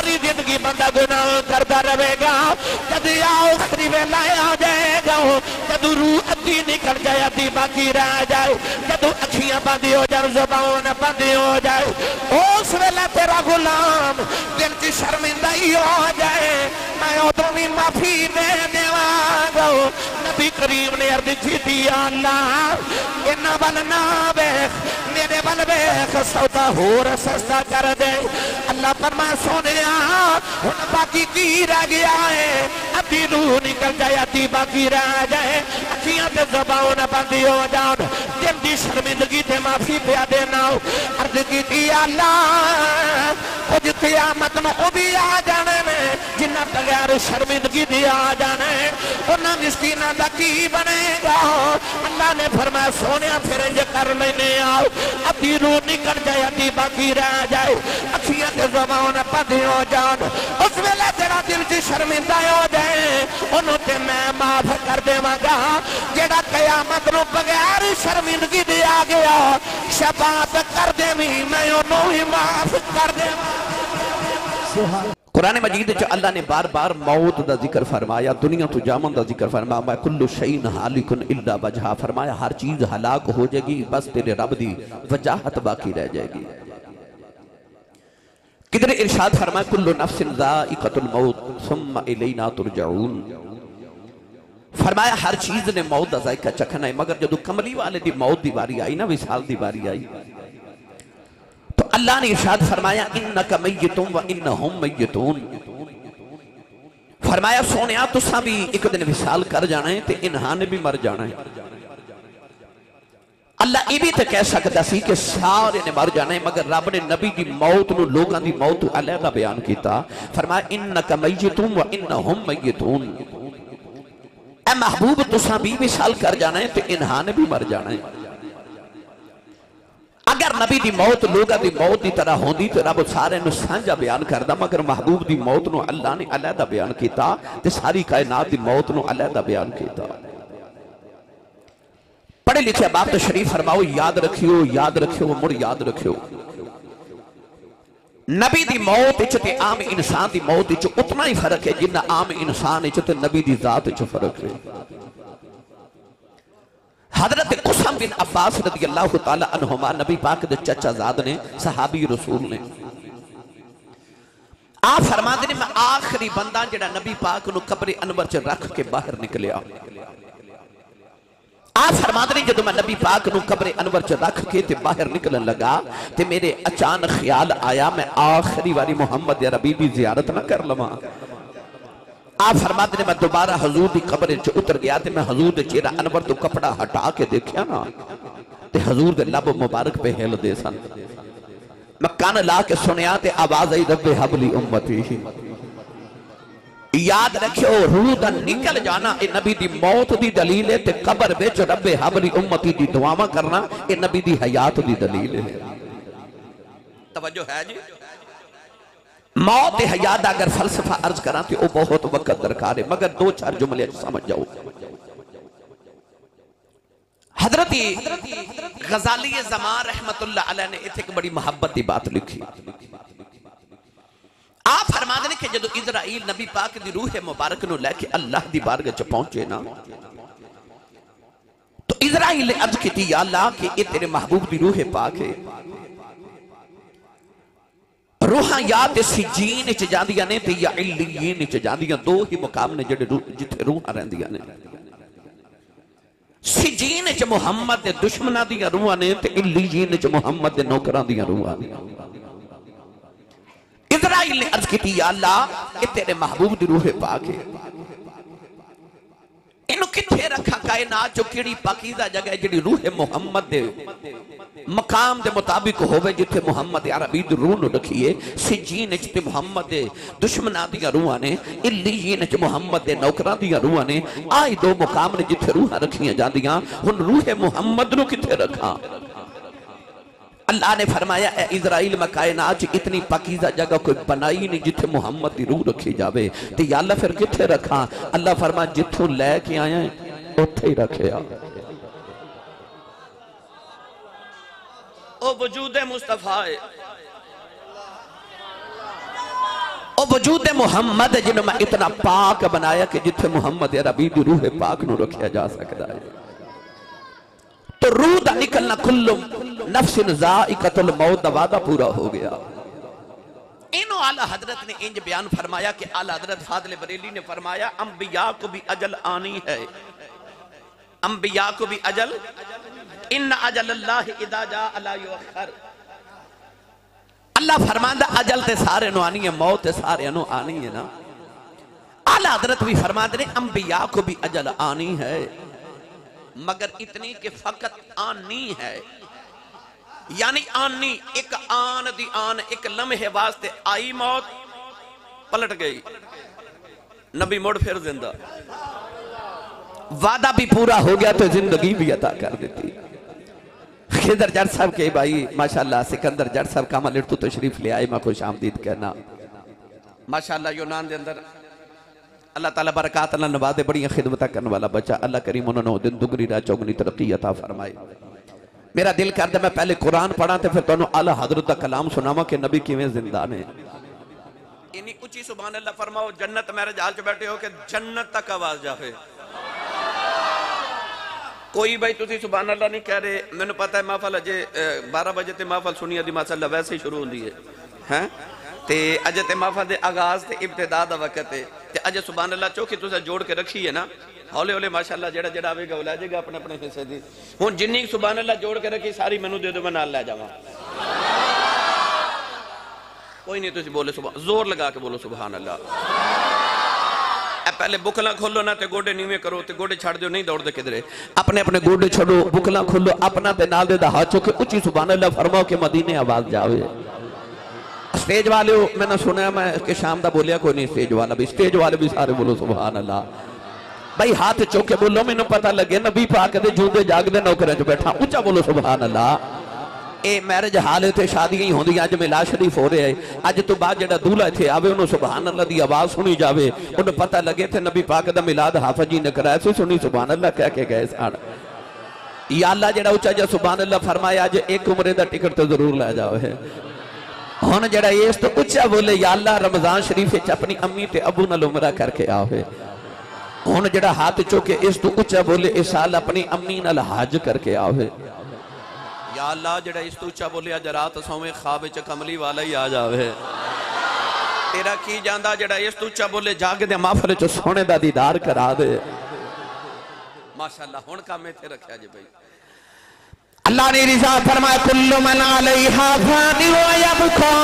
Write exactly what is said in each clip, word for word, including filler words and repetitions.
ساری زندگی بندہ گناہ کرتا رہے گا، جب آخری ویلا آ جائے گا، جب روح ادھی نکل جائے ادھی باقی رہ جائے، جب اکھیاں بندی ہو جائے زبان بندی ہو جائے، اس ویلا تیرا غلام دل کی شرمندگی ہو جائے، میں ادھوں بھی معافی دے دیواں گا۔ نبی کریم نے عرض کی دی اللہ انہاں ول نہ ویکھ میرے ول ویکھ سودا ہور سستا کر دے۔ اللہ فرمائے سونیا ہن باقی کی رہ گیا ہے، ادھی روح نکل جائے ادھی باقی رہ جائے، اکھیاں تے زبان بندی ہو جان، دل دی شرمندگی تے معافی پیا دینا۔ عرض کی دی اللہ کچھ قیامت نو او بھی آ جانے میں جنہ بغیر شرمندگی دی آ جانے، انہاں مسکیناں دا کی بنے گا؟ اللہ نے فرمایا سونیا پھر یہ کر لینے آؤ، ادھی روح نکل جائے ادھی باقی رہ جائے، اکھیاں تے زبان بندی ہو جان، اس ویلے تیرا دل کی شرمندہ ہو جائے، انہوں تے میں معاف کر دے گا۔ جیڑا قیامت نو بغیر شرمندگی دے آ گیا شفاعت کر دے بھی میں انہوں ہی معاف کر دے گا۔ قرآن مجید جو اللہ نے بار بار موت دا ذکر فرمایا، دنیا تو جامن دا ذکر فرمایا، میں کل شئین حالکن الا وجہا، فرمایا ہر چیز ہلاک ہو جائے گی بس تیرے رب دی وجاہت باقی رہ جائے گی۔ کدھر ارشاد فرمایا کل نفس ذائقۃ الموت ثم الینا ترجعون، فرمایا ہر چیز نے موت دا ذائقہ چکھنا ہے، مگر جدو کملی والے دی موت دی باری آئی نا، وصال دی باری آئی، تو اللہ نے ارشاد فرمایا انکا میتون و انہم میتون، فرمایا سونیا تساں بھی ایک دن وصال کر جانا ہے تے انہاں نے بھی مر جانا ہے۔ اللہ یہ بھی تو کہہ سکتا سی کہ سارے نے مر جانا ہے، مگر رب نے نبی دی موت نو لوگاں دی موت علیحدہ بیان کیتا، فرمایا انکا میتون و انہم میتون، اے محبوب تساں بھی وصال کر جانا ہے تے انہاں نے بھی مر جانا ہے۔ اگر نبی دی موت لوگا دی موت دی طرح ہوندی تو رب سارے نو سانجا بیان کردہ، مگر محبوب دی موت نو اللہ نے علیحدہ بیان کیتا تے ساری کائنات دی موت نو علیحدہ بیان کیتا۔ پڑھے لکھے باب تو شریف فرماؤ یاد رکھیو یاد رکھیو مر یاد رکھیو، نبی دی موت تے عام انسان دی موت اتنا ہی فرق ہے جنہ عام انسان تے نبی دی ذات فرق ہے۔ حضرت قسم بن عباس رضی اللہ تعالی عنہما نبی پاک دے چچا زاد نے، صحابی رسول نے، آپ فرما دے میں آخری بندہ جڑا نبی پاک نو قبر انور چ رکھ کے باہر نکلیا۔ آپ فرما دے جدو میں نبی پاک نو قبر انور چ رکھ کے تے باہر نکلن لگا تے میرے اچانک خیال آیا میں آخری واری محمد عربی دی زیارت نہ کر لواں۔ آپ فرماتے ہیں میں دوبارہ حضور دی قبر چ اتر گیا تے میں حضور دے چہرہ انور تو کپڑا ہٹا کے دیکھیا نا تے حضور دے لب مبارک پہ ہل دے سن، میں کان لا کے سنیا تے آواز ای رب حبلی امتی، یاد رکھو روح دا نکل جانا اے نبی دی موت دی دلیل ہے تے قبر وچ رب حبلی امتی دی دعاواں کرنا اے نبی دی حیات دی دلیل ہے۔ توجہ ہے جی؟ موت حیات اگر فلسفہ عرض کرا تو وہ بہت وقت درکار ہے، مگر دو چار جملے سمجھ جاؤ۔ حضرت غزالی زمان رحمت اللہ علیہ نے ایک بڑی محبت دی بات لکھی۔ آپ فرما دیں کہ جدو اسرائیل نبی پاک دی روح مبارک نو لے کے اللہ دی بارگاہ چ پہنچے نا تو اسرائیل نے عرض کی تھی یا اللہ کہ یہ تیرے محبوب دی روح پاک ہے، روحاں یا تے سجین چ جاندیاں نے تے یا علیین چ جاندیاں، دو ہی مقام نے جڑے جتھے روحاں رہندیاں نے۔ سجین چ محمد دے دشمناں دیاں روحاں نے تے علیین چ محمد دے نوکراں دیاں روحاں نے۔ اسرائیل نے عرض کی تھی یا اللہ کہ تیرے محبوب دی روح پاک ہے، انہوں کتھے رکھا کائنات جو کیڑی پاکیزہ جگہ ہے جڑی روح محمد دے مقام دے مطابق ہوئے جتھے محمد عربی دی روح نو رکھیے، سجین اچھتے محمد دے دشمنہ دیا روحاں نے، علیین اچھ محمد دے نوکران دیا روحاں نے، آئی دو مقام نے جتھے روحاں رکھیاں جان دیاں، ہن روح محمد نو کتھے رکھا؟ اللہ نے فرمایا اے اسرائیل میں کائنات اتنی پاکیزہ جگہ کوئی بنائی نہیں جتھے محمد دی روح رکھی جاوے، تو یا اللہ پھر کتھے رکھا؟ اللہ فرمایا جتھوں لے کے آیا ہے اتھے ہی رکھے آ۔ او وجود مصطفیٰ ہے، او او وجود محمد جنہوں میں اتنا پاک بنایا کہ جتھے محمد عربی دی روح پاک نو رکھیا جا سکتا ہے. تو روح دا نکلنا کل نفس ذائقۃ الموت دا وعدہ پورا ہو گیا. انہوں اعلیٰ حضرت نے انج بیان فرمایا کہ اعلیٰ حضرت فاضل بریلی نے فرمایا انبیاء کو بھی اجل آنی ہے. انبیاء کو بھی اجل ان اجل اللہ اذا جاء لا یؤخر. اللہ فرماندہ اجل تے سارے نو آنی ہے, موت تے سارے نو آنی ہے نا. اعلیٰ حضرت بھی فرماندے نے انبیاء کو بھی اجل آنی ہے مگر اتنی کہ فقط آنی ہے. یعنی آنی ایک آن دی آن ایک لمحے واسطے آئی موت پلٹ گئی, نبی مڑ پھر زندہ, وعدہ بھی پورا ہو گیا تو زندگی بھی عطا کر دیتی. خضر جٹ صاحب کے بھائی ماشاءاللہ سکندر جٹ صاحب کا ملٹ تو تشریف لے آئے, میں خوش آمدید کہنا. ماشاءاللہ یونان دے اندر اللہ تعالیٰ برکات اللہ نوازے, بڑی خدمتہ کرنے والا بچہ, اللہ کریم انہوں نے دن دگنی رہ چوگنی ترقی عطا فرمائے. میرا دل کرتا میں پہلے قرآن پڑھا تھے پھر تو انہوں اعلیٰ حضرت کا کلام سناما کہ نبی کیویں زندہ نے. انہی اچھی سبحان اللہ فرماؤ, جنت میرے جال چ بیٹھے ہو کہ جنت تک آواز جاوے. کوئی بھائی تسی سبحان اللہ نہیں کہہ رہے, میں نے پتا ہے محفل اجے بارہ بجے تے محفل سنی دی ماشاءاللہ ویسے ہی شروع ہوندی ہے تے اجے تے محفل دے آغاز تے ابتدا دا وقت ہے تے اجے سبحان اللہ چوکی تسا جوڑ کے رکھی ہے نا, ہولے ہولے ماشاءاللہ جڑا جڑا آوے گا لے جائے گا اپنے اپنے حصے دی. ہن جنی سبحان اللہ جوڑ کے رکھی ساری مینوں دے دو, میں نال لے جاواں. کوئی نہیں تسی بولے سبحان, زور لگا کے بولو سبحان اللہ. پہلے بکلا کھولو نا تے گوڑے نیویں کرو تے گوڑے چھاڑ دیو, نہیں دوڑ دے کدھرے, اپنے اپنے گوڑے چھڑو, بکلا کھولو اپنا تے نال دے دا ہاتھوں کے اچھی سبحان اللہ فرماؤ کہ مدینے آواز جاوے. سٹیج والے ہو, میں نے سنا میں کہ شام دا بولیا کوئی نہیں سٹیج والا بھی, سٹیج والے بھی سارے بولو سبحان اللہ. بھائی ہاتھ چوکے بولو, میں نے پتہ لگے نبی پاک دے جوندے جاگ دے نوکریں جو بیٹھا, اچھا بولو سبحان اللہ. اے میرج حالے تھے شادی ہی ہوندی, آج میں لا شریف ہو رہے ہیں, آج تو بعد جڑا دولہ تھے آوے انہوں سبحان اللہ دی آواز سنی جاوے, انہوں پتہ لگے تھے نبی پاک دا ملاد حافظ جی نے کرائے سے سنی سبحان اللہ کہہ کے گئے ساڑھ. یا اللہ جڑا اچھا جا سبحان اللہ فرمایا آج ایک عمرے دا ٹکٹ تو ضرور لے جاؤ ہے. ہون جڑا یہ اس تو اچھا بولے یا اللہ رمضان شریف اپنی امی تے ابو نال عمرہ کر کے آؤ ہے. ہون جڑا ہاتھ چوکے اس تو اچھا بولے اس سال اپنی امی نال حج کر کے آؤ ہے. یا اللہ جڑا اس تو اچھا بولے آج رات سویں خواب چ کملی والا ہی آ جاوے. تیرا کی جاندہ جڑا اس تو اچھا بولے جاگ دے محفل چ سونے دا دیدار کرا دے. ماشاءاللہ ہن کام میں تے رکھیا جی بھائی. اللہ نے رضا فرمایا کل من علیہا فان ویبقا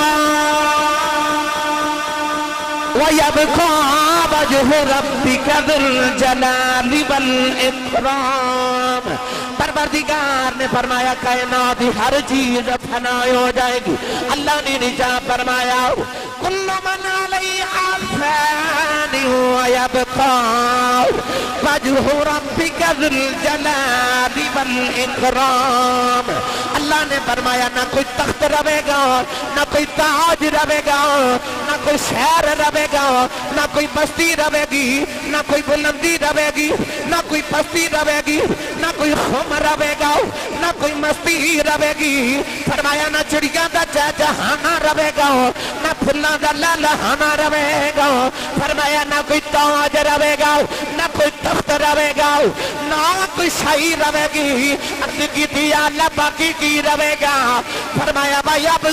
ویبقا وجہ ربک ذو الجلال والاکرام. پروردگار نے فرمایا کائنات ہر چیز فنا ہو جائے گی. اللہ نے رضا فرمایا کل من علیہا فان ویبقا وجہ ربک ذو الجلال والاکرام. اللہ نے فرمایا نہ کوئی تخت رہے گا, نہ کوئی تاج رہے گا, نہ کوئی شہر رہے گا, نہ کوئی بستی رہے گی, نہ کوئی بلندی رہے گی, نہ کوئی پستی رہے گی, نہ کوئی خم رہے گا, نہ کوئی مستی رہے گی. فرمایا نہ چڑیاں دا چہچہانا رہے گا, نہ پھلاں دا لہلہانا رہے گا. فرمایا نہ کوئی تاج رہے گا, نہ کوئی تخت رہے گا, نہ کوئی شاہی رہے گی. عرض کی تھی اللہ باقی کی رہے گا. فرمایا بھائی اب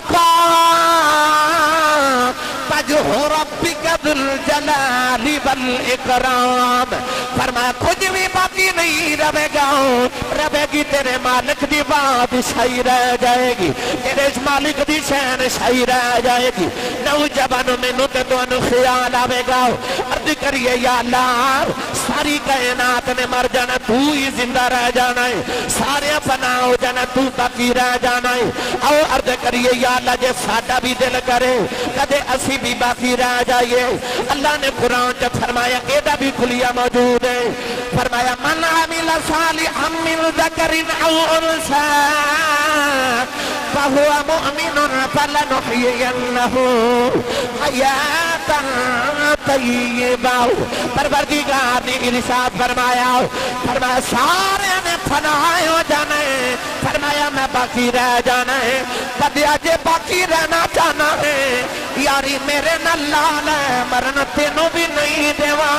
وجہ ربک ذو الجلال والاکرام. فرمایا کچھ بھی باقی نہیں رہے گا, رہے گی تیرے مالک دی بادشاہی رہ جائے گی, تیرے اس مالک دی شہنشاہی رہ جائے گی. نوجوانوں میں نو تے تو انو خیال آوے گا, عرض کریے یا اللہ ساری کائنات نے مر جانا, تو ہی زندہ رہ جانا ہے, سارے فنا ہو جانا, تو باقی رہ جانا ہے. او عرض کریے یا اللہ جے ساڈا بھی دل کرے کدے اسی بھی باقی رہ جائیے. اللہ نے قرآن جب فرمایا ایدہ بھی کھلیا موجود ہے. فرمایا من عمل صالحا من ذکر او انثى فهو مؤمن فلنحيينه حیاتا طیبا. پروردگار نے ارشاد فرمایا, فرمایا سارے نے فنا ہو جانے, فرمایا میں باقی رہ جانا ہے کدیا جے باقی رہنا چاہنا ہے یاری میرے نہ لال ہے مرن تینوں بھی نہیں دیوا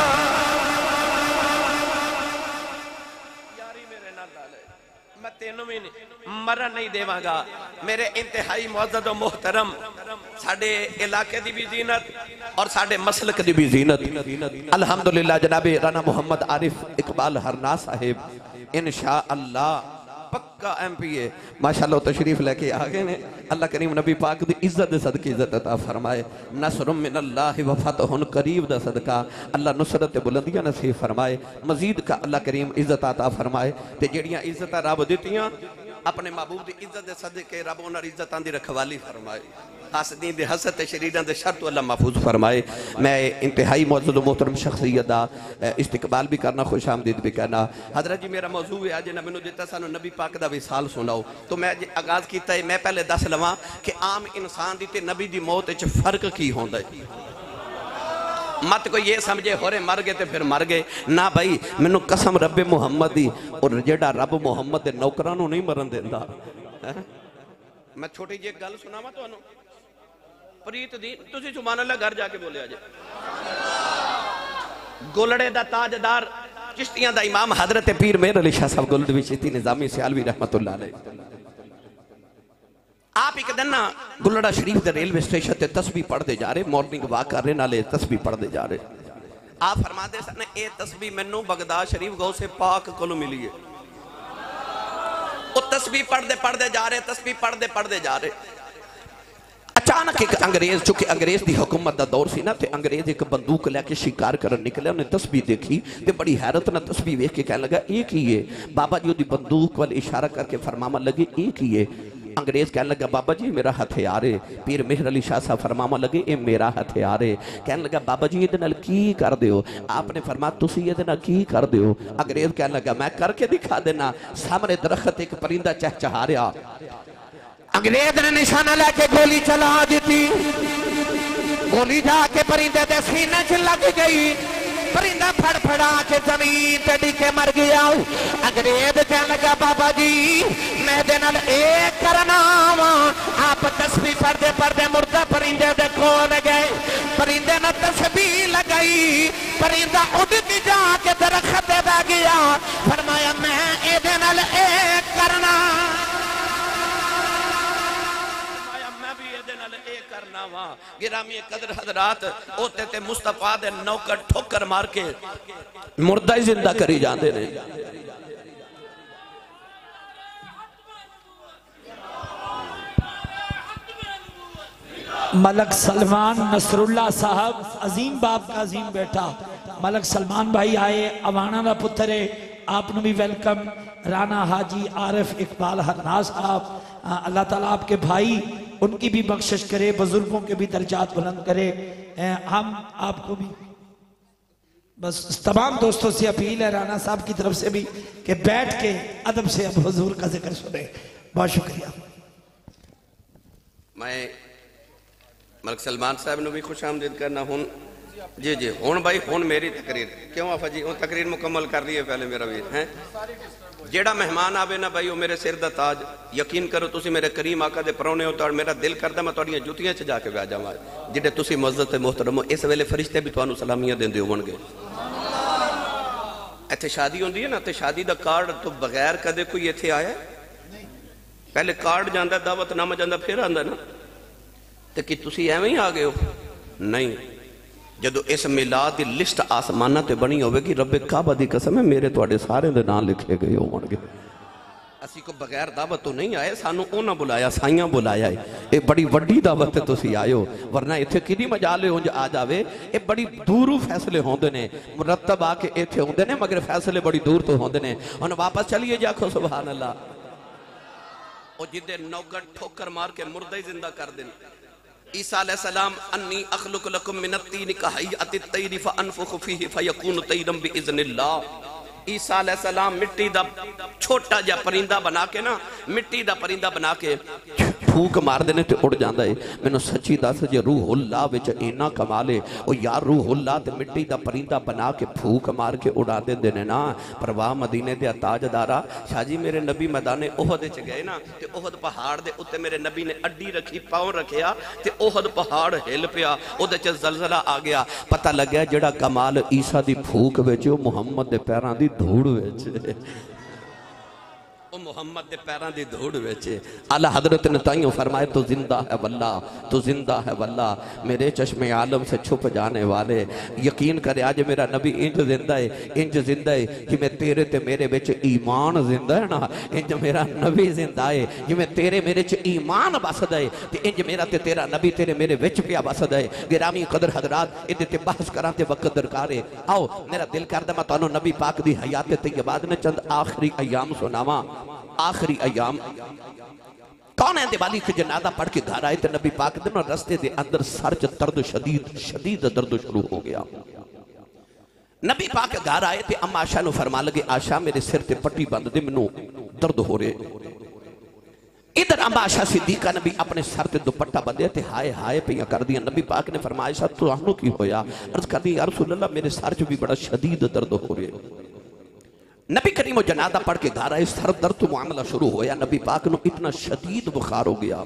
یاری میرے نہ لال ہے میں تینوں بھی نہیں مرن نہیں دیواں گا میرے انتہائی معزز و محترم ساڑھے علاقے دی بھی زینت اور ساڑھے مسلک دی بھی زینت الحمدللہ جناب رانا محمد عارف اقبال ہرناس صاحب انشاءاللہ پکا ایم پی اے ماشاءاللہ تشریف لے کے آگے نے اللہ کریم نبی پاک دی عزت دے صدقی عزت عطا فرمائے نصر من اللہ و فتح قریب دا صدقہ اللہ نصرت بلندیاں نصیب فرمائے مزید کا اللہ کریم عزت عطا فرمائے تے جڑیاں عزت رب دیتیاں اپنے محبوب دی عزت دے صدقے رب انہاں عزتاں دی رکھوالی فرمائے حاسدین دے حسد شریران دے شرط اللہ محفوظ فرمائے میں انتہائی معزز و محترم شخصیت دا استقبال بھی کرنا خوش آمدید بھی کرنا حضرت جی میرا موضوع ہے آج نبی نو دیتا سانو نبی پاک دا وصال سناؤ تو میں آغاز کیتا ہے میں پہلے دس لواں کہ عام انسان دی تے نبی دی موت وچ فرق کی ہوندا ہے مت کو یہ سمجھے ہورے مر گئے تے پھر مر گئے نہ بھائی منو قسم رب محمد دی اور جڑا رب محمد دے نوکرانوں نہیں مرن دیندا میں چھوٹی جی ایک گل سناواں تانوں پریت دی تسی سبحان اللہ گھر جا کے بولے آجے گولڑے دا تاجدار چشتیاں دا امام حضرت پیر میر علی شاہ صاحب گولڑوی چشتی نظامی سیالوی رحمت اللہ علیہ آپ ایک دن نا گلڑا شریف دے ریلوے سٹیشن تے تسبیح پڑھ دے جا رہے مارننگ واک کر رہے نالے تسبیح پڑھ دے جا رہے آپ فرما دے سنے اے تسبیح منو بغداد شریف گو سے پاک کلو ملی ہے وہ تسبیح پڑھ دے پڑھ دے جا رہے تسبیح پڑھ دے پڑھ دے جا رہے اچانک ایک انگریز چونکہ انگریز دی حکومت دا دور سی نا تے انگریز ایک بندوق لے کے شکار کرن نکلے انہیں تسبیح دیکھی تے بڑی حیرت نہ تسبیح ویکھ کے کہنے لگا ایک ہی ہے بابا جی دی بندوق والے اشارہ کر کے فرماما لگے ایک ہی ہے انگریز کہنے لگا بابا جی میرا ہتھیار ہے پیر مہر علی شاہ صاحب فرماما لگے اے میرا ہتھیار ہے کہنے لگا بابا جی یہ دنال کی کر دیو آپ نے فرمایا تسی یہ دنال کی کر دیو انگریز کہنے لگا میں کر کے دکھا دینا سامنے درخت ایک پرندہ چہ چہا رہا انگریز نے نشانہ لے کے گولی چلا دیتی گولی جا کے پرندے دے سینے چھ لگ گئی پرندہ پھڑ پھڑا کے زمین تے ڈکے مر گیا انگریز کہنے لگا بابا جی میں دنال ایک کرنا آپ تسبیح پڑھ دے پڑھ دے مردہ پرندے دے کھول گئے پرندے نے تسبیح لگائی پرندہ اڑ کے جا کے درخت دے بہ گیا فرمایا میں اے دنال ایک کرنا گرامی قدر حضرات ہوتے تے مصطفیٰ دے نوکر ٹھوکر مار کے مردہ ہی زندہ کری جاندے رہے ملک سلمان نصر اللہ صاحب عظیم باپ کا عظیم بیٹا ملک سلمان بھائی آئے اوانہ دا پترے آپ نے بھی ویلکم رانا حاجی عارف اقبال ہرناس صاحب اللہ تعالیٰ آپ کے بھائی ان کی بھی بخشش کرے بزرگوں کے بھی درجات بلند کرے ہم آپ کو بھی بس تمام دوستوں سے اپیل ہے رانا صاحب کی طرف سے بھی کہ بیٹھ کے ادب سے اب حضور کا ذکر سنیں بہت شکریہ میں ملک سلمان صاحب نے بھی خوش آمدید کرنا ہوں جی جی ہون بھائی ہون میری تقریر کیوں آفا جی ہون تقریر مکمل کر رہی ہے پہلے میرا ویر ہیں جیڑا مہمان آوے نا بھائی وہ میرے سر دا تاج یقین کرو تسی میرے کریم آقا دے پرونے ہوتا اور میرا دل کردہ میں توڑیاں جوتیاں چھ جا کے بیجا ہوں جیڑے تسی معزز محترم ہو اس ویلے فرشتے بھی توانو سلامیاں دیں دے ہون گے ایتھے شادی ہوں دی ہے نا تے شادی دا کارڈ تو بغیر کدے کوئی ایتھے آیا ہے پہلے کارڈ جاندہ دعوت نامہ جاندہ پھر آندہ نا تے کہ تسی ایویں ہی آگے ہو نہیں جدو اس میلاد دی لسٹ آسمانہ تے بنی ہوئے گی رب کعبہ دی قسم ہے میرے توڑے سارے دے نام لکھے گئے ہوں گے اسی کو بغیر دعوت تو نہیں آئے سانو اونا بلایا سائیاں بلایا ہے اے بڑی وڈی دعوت تے تسی آئے ہو ورنہ ایتھے کدی مجالے ہوں جو آ جاوے اے بڑی دورو فیصلے ہوں دے نے مرتب آ کے ایتھے ہوں دے نے مگر فیصلے بڑی دور تو ہوں دے نے اور واپس چلیے جاکھو سبحان اللہ اور جدے نوکر ٹھوکر مار کے مردہ ہی زندہ کر دیں عیسیٰ علیہ السلام انی اخلق لکم من التین کحیعت الطیر فانفخ فیہ فیکون طیرم باذن اللہ عیسیٰ علیہ السلام مٹی دا چھوٹا جا پرندہ بنا کے نا مٹی دا پرندہ بنا کے پھوک مار دینے تے اڑ جاندہ ہے. میں نے سچی دس جے روح اللہ وچ اینا کمالے او یار روح اللہ تے مٹی دا پرندہ بنا کے پھوک مار کے اڑا دے دینے نا. پرواہ مدینے دے تاج دارا شاہ جی میرے نبی میدان احد چ گئے نا تے احد پہاڑ دے اتے میرے نبی نے اڈی رکھی پاؤں رکھیا تے احد پہاڑ ہل پیا او دے چ زلزلہ آ گیا. پتہ لگیا جڑا کمال عیسیٰ دی پھوک وچ او محمد دے پیران دی دھوڑ وچ او محمد دے پیران دی دھوڑ ویچے. اعلی حضرت نے تائیوں فرمائے تو زندہ ہے واللہ تو زندہ ہے واللہ میرے چشم عالم سے چھپ جانے والے. یقین کرے آج میرا نبی انج زندہ ہے انج زندہ ہے کہ میں تیرے تے میرے بچ ایمان زندہ ہے نا. انج میرا نبی زندہ ہے کہ میں تیرے میرے چ ایمان بسد ہے تے انج میرا تے تیرا نبی تیرے میرے وچ پیا بسد ہے. گرامی قدر حضرات ادھے تے بحث کران تے وقت درکارے. آؤ میرا دل کردہ میں تانوں نبی پاک دی حیات طیبات نے چند آخری ایام سناواں. آخری ایام کون ہے دیوالی کے جنازہ پڑھ کے گھر آئے تھے نبی پاک دن اور رستے دے اندر سرچ درد شدید شدید درد شروع ہو گیا. نبی پاک گھر آئے تھے اما آشا نو فرما لگے آشا میرے سر تے پٹی بند دے منو درد ہو رہے. ادھر اما آشا صدیقہ نبی اپنے سر تے دوپٹہ بندے تھے ہائے ہائے پہ کر دیا. نبی پاک نے فرمایا آشا تو آنو کی ہویا عرض کر دی یا رسول اللہ میرے سر جو بھی بڑا شدید درد ہو رہے. نبی کریم و جنازہ پڑھ کے گھر آئے سر درد معاملہ شروع ہویا. نبی پاک نو اتنا شدید بخار ہو گیا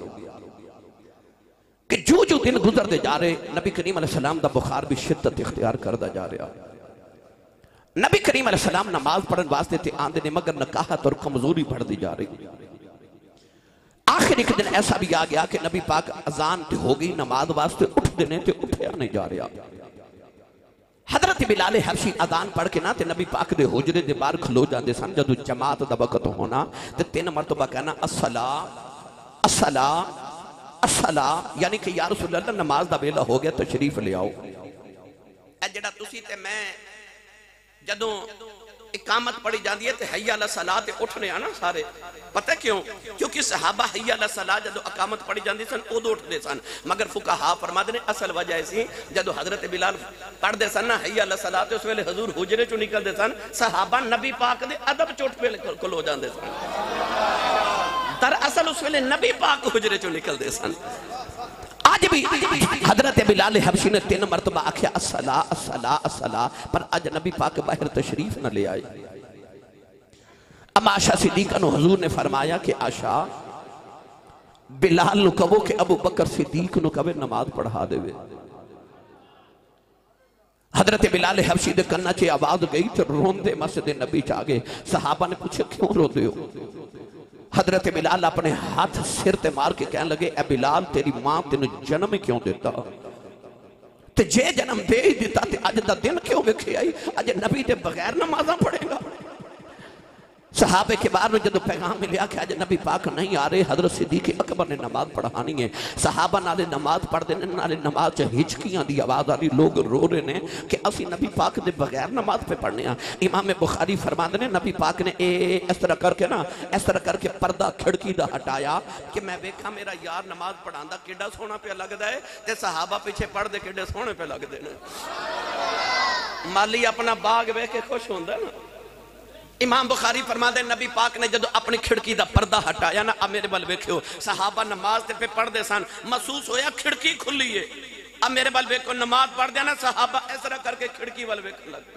کہ جو جو دن گزر دے جا رہے نبی کریم علیہ السلام دا بخار بھی شدت اختیار کردہ جا رہا. نبی کریم علیہ السلام نماز پڑھن واسطے تھے آندے نے مگر نکاہت اور کمزوری بڑھ دی جا رہی. آخر ایک دن ایسا بھی آ گیا کہ نبی پاک اذان تے ہو گئی نماز واسطے اٹھ دینے تے اٹھیا نہیں جا رہا. حضرت بلال حبشی اذان پڑھ کے نا تے نبی پاک دے حجرے دے بار کھلو جاندے سن. جدو جماعت دا وقت ہونا تے تین مرتبہ کہنا الصلاة الصلاة الصلاة یعنی کہ یا رسول اللہ نماز دا ویلا ہو گیا تشریف لے آؤ. اے جڑا تسی تے میں جدو اقامت پڑھی جاندی ہے تے حی علی الصلاۃ تے اٹھنے آنا سارے. پتہ کیوں؟ کیونکہ صحابہ حی علی الصلاۃ جدو اقامت پڑھی جاندی سن او دو اٹھ دے سن. مگر فقہا فرماتے ہیں اصل وجہ ایسی جدو حضرت بلال پڑھ دے سن نا حی علی الصلاۃ اس ویلے حضور حجرے چوں نکل دے سن. صحابہ نبی پاک دے ادب چوٹ پہ کھلو جاندے سن. در اصل اس ویلے نبی پاک حجرے چوں نکل دے سن. آج بھی حضرت بلال حبشی نے تین مرتبہ آکھیا الصلاة الصلاة الصلاة پر آج نبی پاک باہر تشریف نہ لے آئے. اما آشا صدیقہ نو حضور نے فرمایا کہ آشا بلال نو کہو کہ ابو بکر صدیق نو کہو نماز پڑھا دے وے. حضرت بلال حبشی دے کنہ چے آواز گئی تو رون دے مسجد نبی چاگے. صحابہ نے پوچھے کیوں رو دے ہو؟ حضرت بلال اپنے ہاتھ سر تے مار کے کہنے لگے اے بلال تیری ماں تینو جنم کیوں دیتا تے جے جنم دے ہی دیتا تے آج دا دن کیوں وکھے آئی آج نبی دے بغیر نمازاں پڑھے گا. صحابہ کے بار میں جدو پیغام ملیا کہ آج نبی پاک نہیں آ رہے حضرت صدیق اکبر نے نماز پڑھانی ہے. صحابہ نالے نماز پڑھ دینے نالے نماز چاہ ہچکیاں دی آواز آ رہی لوگ رو رہے نے کہ اسی نبی پاک دے بغیر نماز پہ پڑھنے ہیں. امام بخاری فرما دینے نبی پاک نے اے اس طرح کر کے نا اس طرح کر کے پردہ کھڑکی دا ہٹایا کہ میں بیکھا میرا یار نماز پڑھاندہ کیڑا سونا پہ لگ دائے تے صحابہ پیچھے پڑھ دے کیڑے سونے پہ لگ دینے. مالی اپنا باغ بے کے خوش ہوندہ نا. امام بخاری فرما دے نبی پاک نے جدو اپنی کھڑکی دا پردہ ہٹایا نا اب میرے بل بیکھو صحابہ نماز تے پہ پڑھ دے سن محسوس ہویا کھڑکی کھلی ہے. اب میرے بل بیکھو نماز پڑھ دیا نا صحابہ اس طرح کر کے کھڑکی وال بیکھو لگ پہ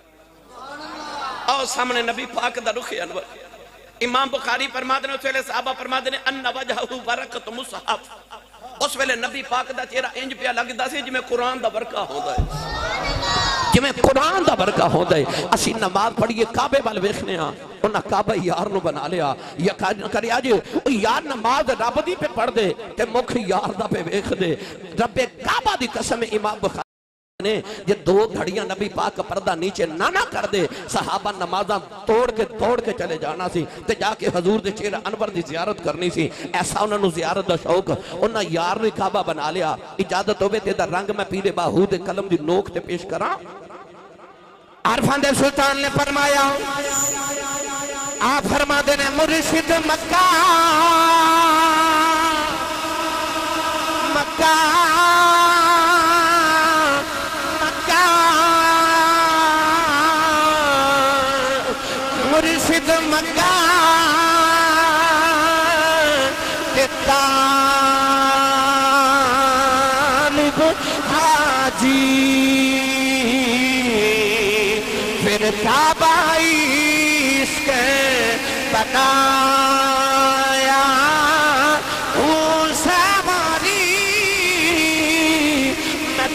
اور سامنے نبی پاک دا رخ انور. امام بخاری فرما دے اس ویلے صحابہ فرما دے ان وجہو برکت مصحف اس ویلے نبی پاک دا چہرہ انج پیا لگدا سی جویں قرآن دا برکہ ہوندا ہے جویں قرآن دا برکہ ہوندا ہے. اسی نماز پڑھیے کعبے وال ویکھنے ہاں انہاں کعبہ یار نو بنا لیا یا کرے اج یار نماز رب دی پہ پڑھ دے تے مکھ یار دا پہ ویکھ دے. رب کعبہ دی قسم امام بخاری نے یہ دو گھڑیاں نبی پاک پردہ نیچے نہ نہ کر دے صحابہ نمازاں توڑ کے توڑ کے چلے جانا سی تے جا کے حضور دے چہرہ انور دی زیارت کرنی سی. ایسا انہوں نے زیارت دا شوق انہاں یار نے کعبہ بنا لیا. اجازت ہوئے تے دا رنگ میں پیرے باہو دے قلم دی نوک تے پیش کراں. عرفان دے سلطان نے فرمایا آپ فرما دینے مرشد مکہ مکہ مرشد مکہ کے تاج پھر کعبہ عشق بنایا ہوں سواری میں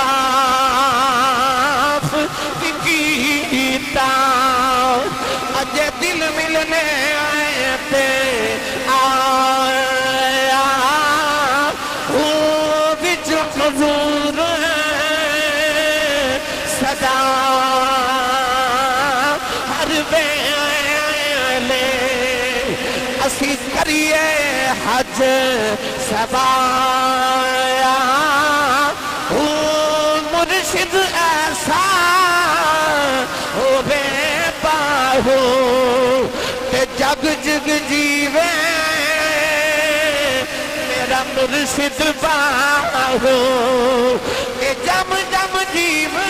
طواف کیتا اجے دل ملنے آئے تھے آیا ہوں بچ حضور صدا ہر ویلے اسی کریے حج سوایا ہوں مرشد ایسا ہوے پاہو تے جگ جگ جیوے میرا مرشد پاہو تے جم جم جیوے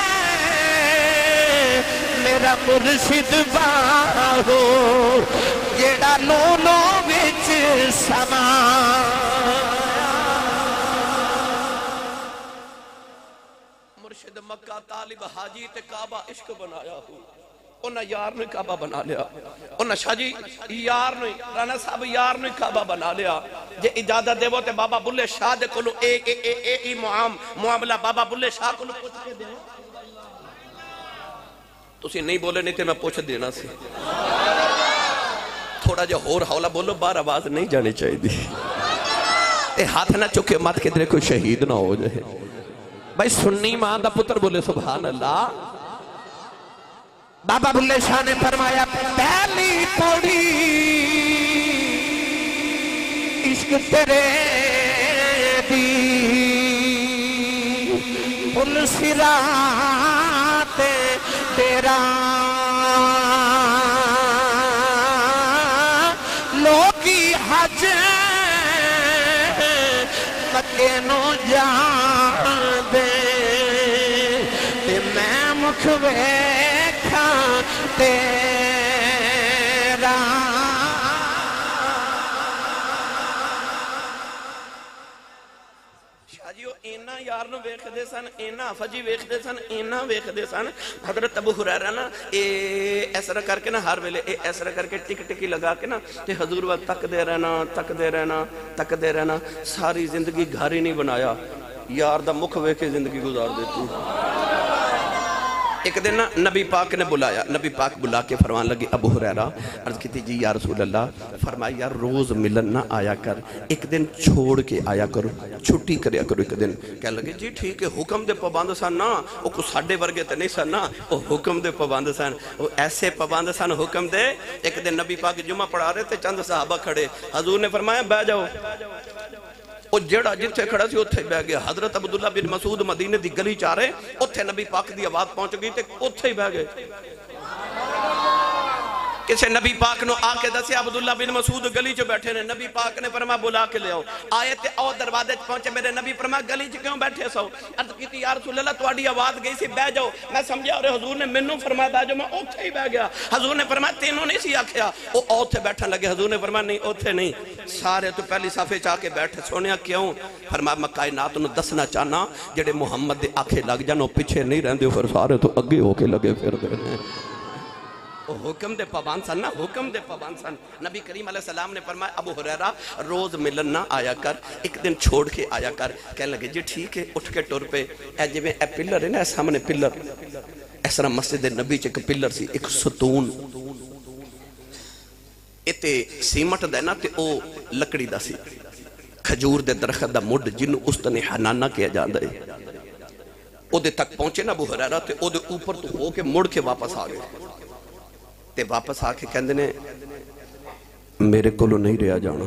میرا مرشد باہو جیڑا لولو وچ سما مرشد مکہ طالب حاجی تے کعبہ عشق بنایا ہو انہاں یار نے کعبہ بنا لیا انہاں شاہ جی یار نے رانا صاحب یار نے کعبہ بنا لیا جے اجازت دے وہ تے بابا بلے شاہ دے کلو اے اے اے اے ای معاملہ بابا بلے شاہ کلو پوچھ کے دے تسی نہیں بولے نہیں تے میں پوچھ دینا سی تھوڑا جو ہور حولا بولو بار آواز نہیں جانی چاہیے دی اے ہاتھ نہ چکے مات کے درے کوئی شہید نہ ہو جائے بھائی سنی ماں دا پتر بولے سبحان اللہ بابا بلے شاہ نے فرمایا پہلی پوڑی عشق تیرے دی پل سرات تیرا لوگی حج مکے نو جان دے تے میں مکھ ویکھا تیرا شاہجیو اینا یار نو ویکھ دے سن اینا فجی ویکھ دے سن اینا ویکھ دے سن حضرت ابو ہریرہ نا اے ایسرہ کر کے نا ہر ویلے اے ایسرہ کر کے ٹک ٹکی لگا کے نا تے حضور وقت تک دے رہنا تک دے رہنا تک دے رہنا ساری زندگی گھاری نہیں بنایا یار دا مکھ ویکھ کے زندگی گزار دیتی ایک دن نبی پاک نے بلایا نبی پاک بلا کے فرمان لگے ابو ہریرہ عرض کی تھی جی یا رسول اللہ فرمایا یار روز ملن نہ آیا کر ایک دن چھوڑ کے آیا کرو چھٹی کریا کرو ایک دن کہہ لگے جی ٹھیک ہے حکم دے پابند سن نا وہ کو ساڑھے ورگے تے نہیں سن نا وہ حکم دے پابند سن وہ ایسے پابند سن حکم دے ایک دن نبی پاک جمعہ پڑھا رہے تھے چند صحابہ کھڑے حضور نے فرمایا بہ جاؤ وہ جڑا جتھے کھڑا سی اتھے بہ گیا حضرت عبداللہ بن مسعود مدینے دی گلی چاہ رہے اتھے نبی پاک دی آواز پہنچ گئی تے اتھے ہی بہ گئے کسے نبی پاک نو آ کے دسے عبداللہ بن مسعود گلی چ بیٹھے نے نبی پاک نے فرمایا بلا کے لے آؤ آئے تے او دروازے چ پہنچے میرے نبی فرمایا گلی چ کیوں بیٹھے سو عرض کی تھی یا رسول اللہ تواڈی آواز گئی سی بہ جاؤ میں سمجھا اور حضور نے مینوں فرمایا بہ جاؤ میں اوتھے ہی بہ گیا حضور نے فرمایا تینوں نہیں سی آکھیا او اوتھے بیٹھن لگے حضور نے فرمایا نہیں اوتھے نہیں سارے تو پہلی صفحے چاہ کے بیٹھے سونیا کیوں فرمایا میں کائنات نو دسنا چاہنا جڑے محمد دے آنکھیں لگ جانو پیچھے نہیں رہندے پھر سارے تو اگے ہو کے لگے پھر دے حکم دے پابند سن نا حکم دے پابند سن نبی کریم علیہ السلام نے فرمایا ابو ہریرہ روز ملن نہ آیا کر ایک دن چھوڑ کے آیا کر کہنے لگے جی ٹھیک ہے اٹھ کے ٹور پہ اے جی میں اے پلر ہے نا ایسا ہم نے پلر ایسا مسجد نبی چ ایک پلر سی ایک ستون اتے سیمٹ دے نا تے او لکڑی دا سی کھجور دے درخت دا مڈ جنوں اس تنے حنانہ کیا جاندا ہے او دے تک پہنچے نا ابو ہریرہ تے او دے اوپر تو ہو کے مڑ کے واپس آ گئے تے واپس آ کے کہندے نے میرے کولو نہیں رہا جانا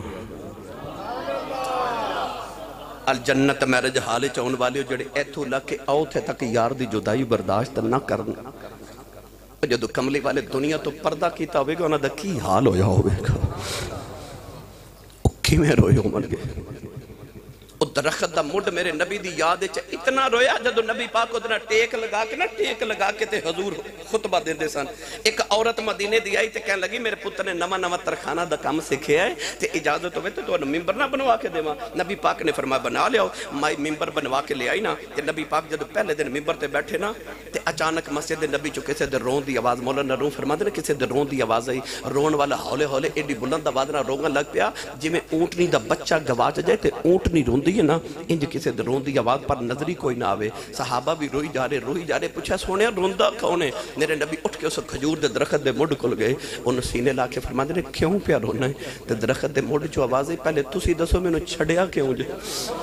الجنت میرے جہالے چون والے جڑے ایتھو لگ کے آؤ تھے تک یار دی جدائی برداشت نہ کرنا جدو کملی والے دنیا تو پردہ کیتا ہوئے گا انہاں دا کی حال ہویا ہوئے گا او کی میں روئے ہو من گئے وہ درخت دا مڈ میرے نبی دی یاد ہے اتنا رویا جدو نبی پاک ادنا ٹیک لگا کے نا ٹیک لگا کے تے حضور خطبہ دے دے سن. ایک عورت مدینے دی آئی تے کہنے لگی میرے پتر نے نما نما ترخانہ دا کام سکھے ہے تے اجازت ہوئے تے تو ممبر نہ بنوا کے دے ماں. نبی پاک نے فرمایا بنا لیا مائی ممبر بنوا کے لے آئی نا. تے نبی پاک جدو پہلے دن ممبر تے بیٹھے نا تے اچانک مسجد نبی چو کسے دے رون دی آواز مولانا رون فرما دے نا کسے دے رون دی آواز آئی. رون والا ہولے ہولے ایڈی بلند آواز نہ رونگا لگ پیا جی میں اونٹنی دا بچہ گواچ جائے تے اونٹنی رون دی ہے نا انج کسے دے رون دی آواز پر نظری کوئی نہ آوے. صحابہ بھی روئی جا رہے روئی جا رہے پوچھا سونے روندہ کون ہے. میرے نبی اٹھ کے اس کھجور دے درخت دے مڈ کھل گئے انہوں سینے لا کے فرما دے کیوں پیا رونا ہے. تے درخت دے مڈ جو آواز ہے پہلے تسی دسو میں نے چھڑیا کیوں جے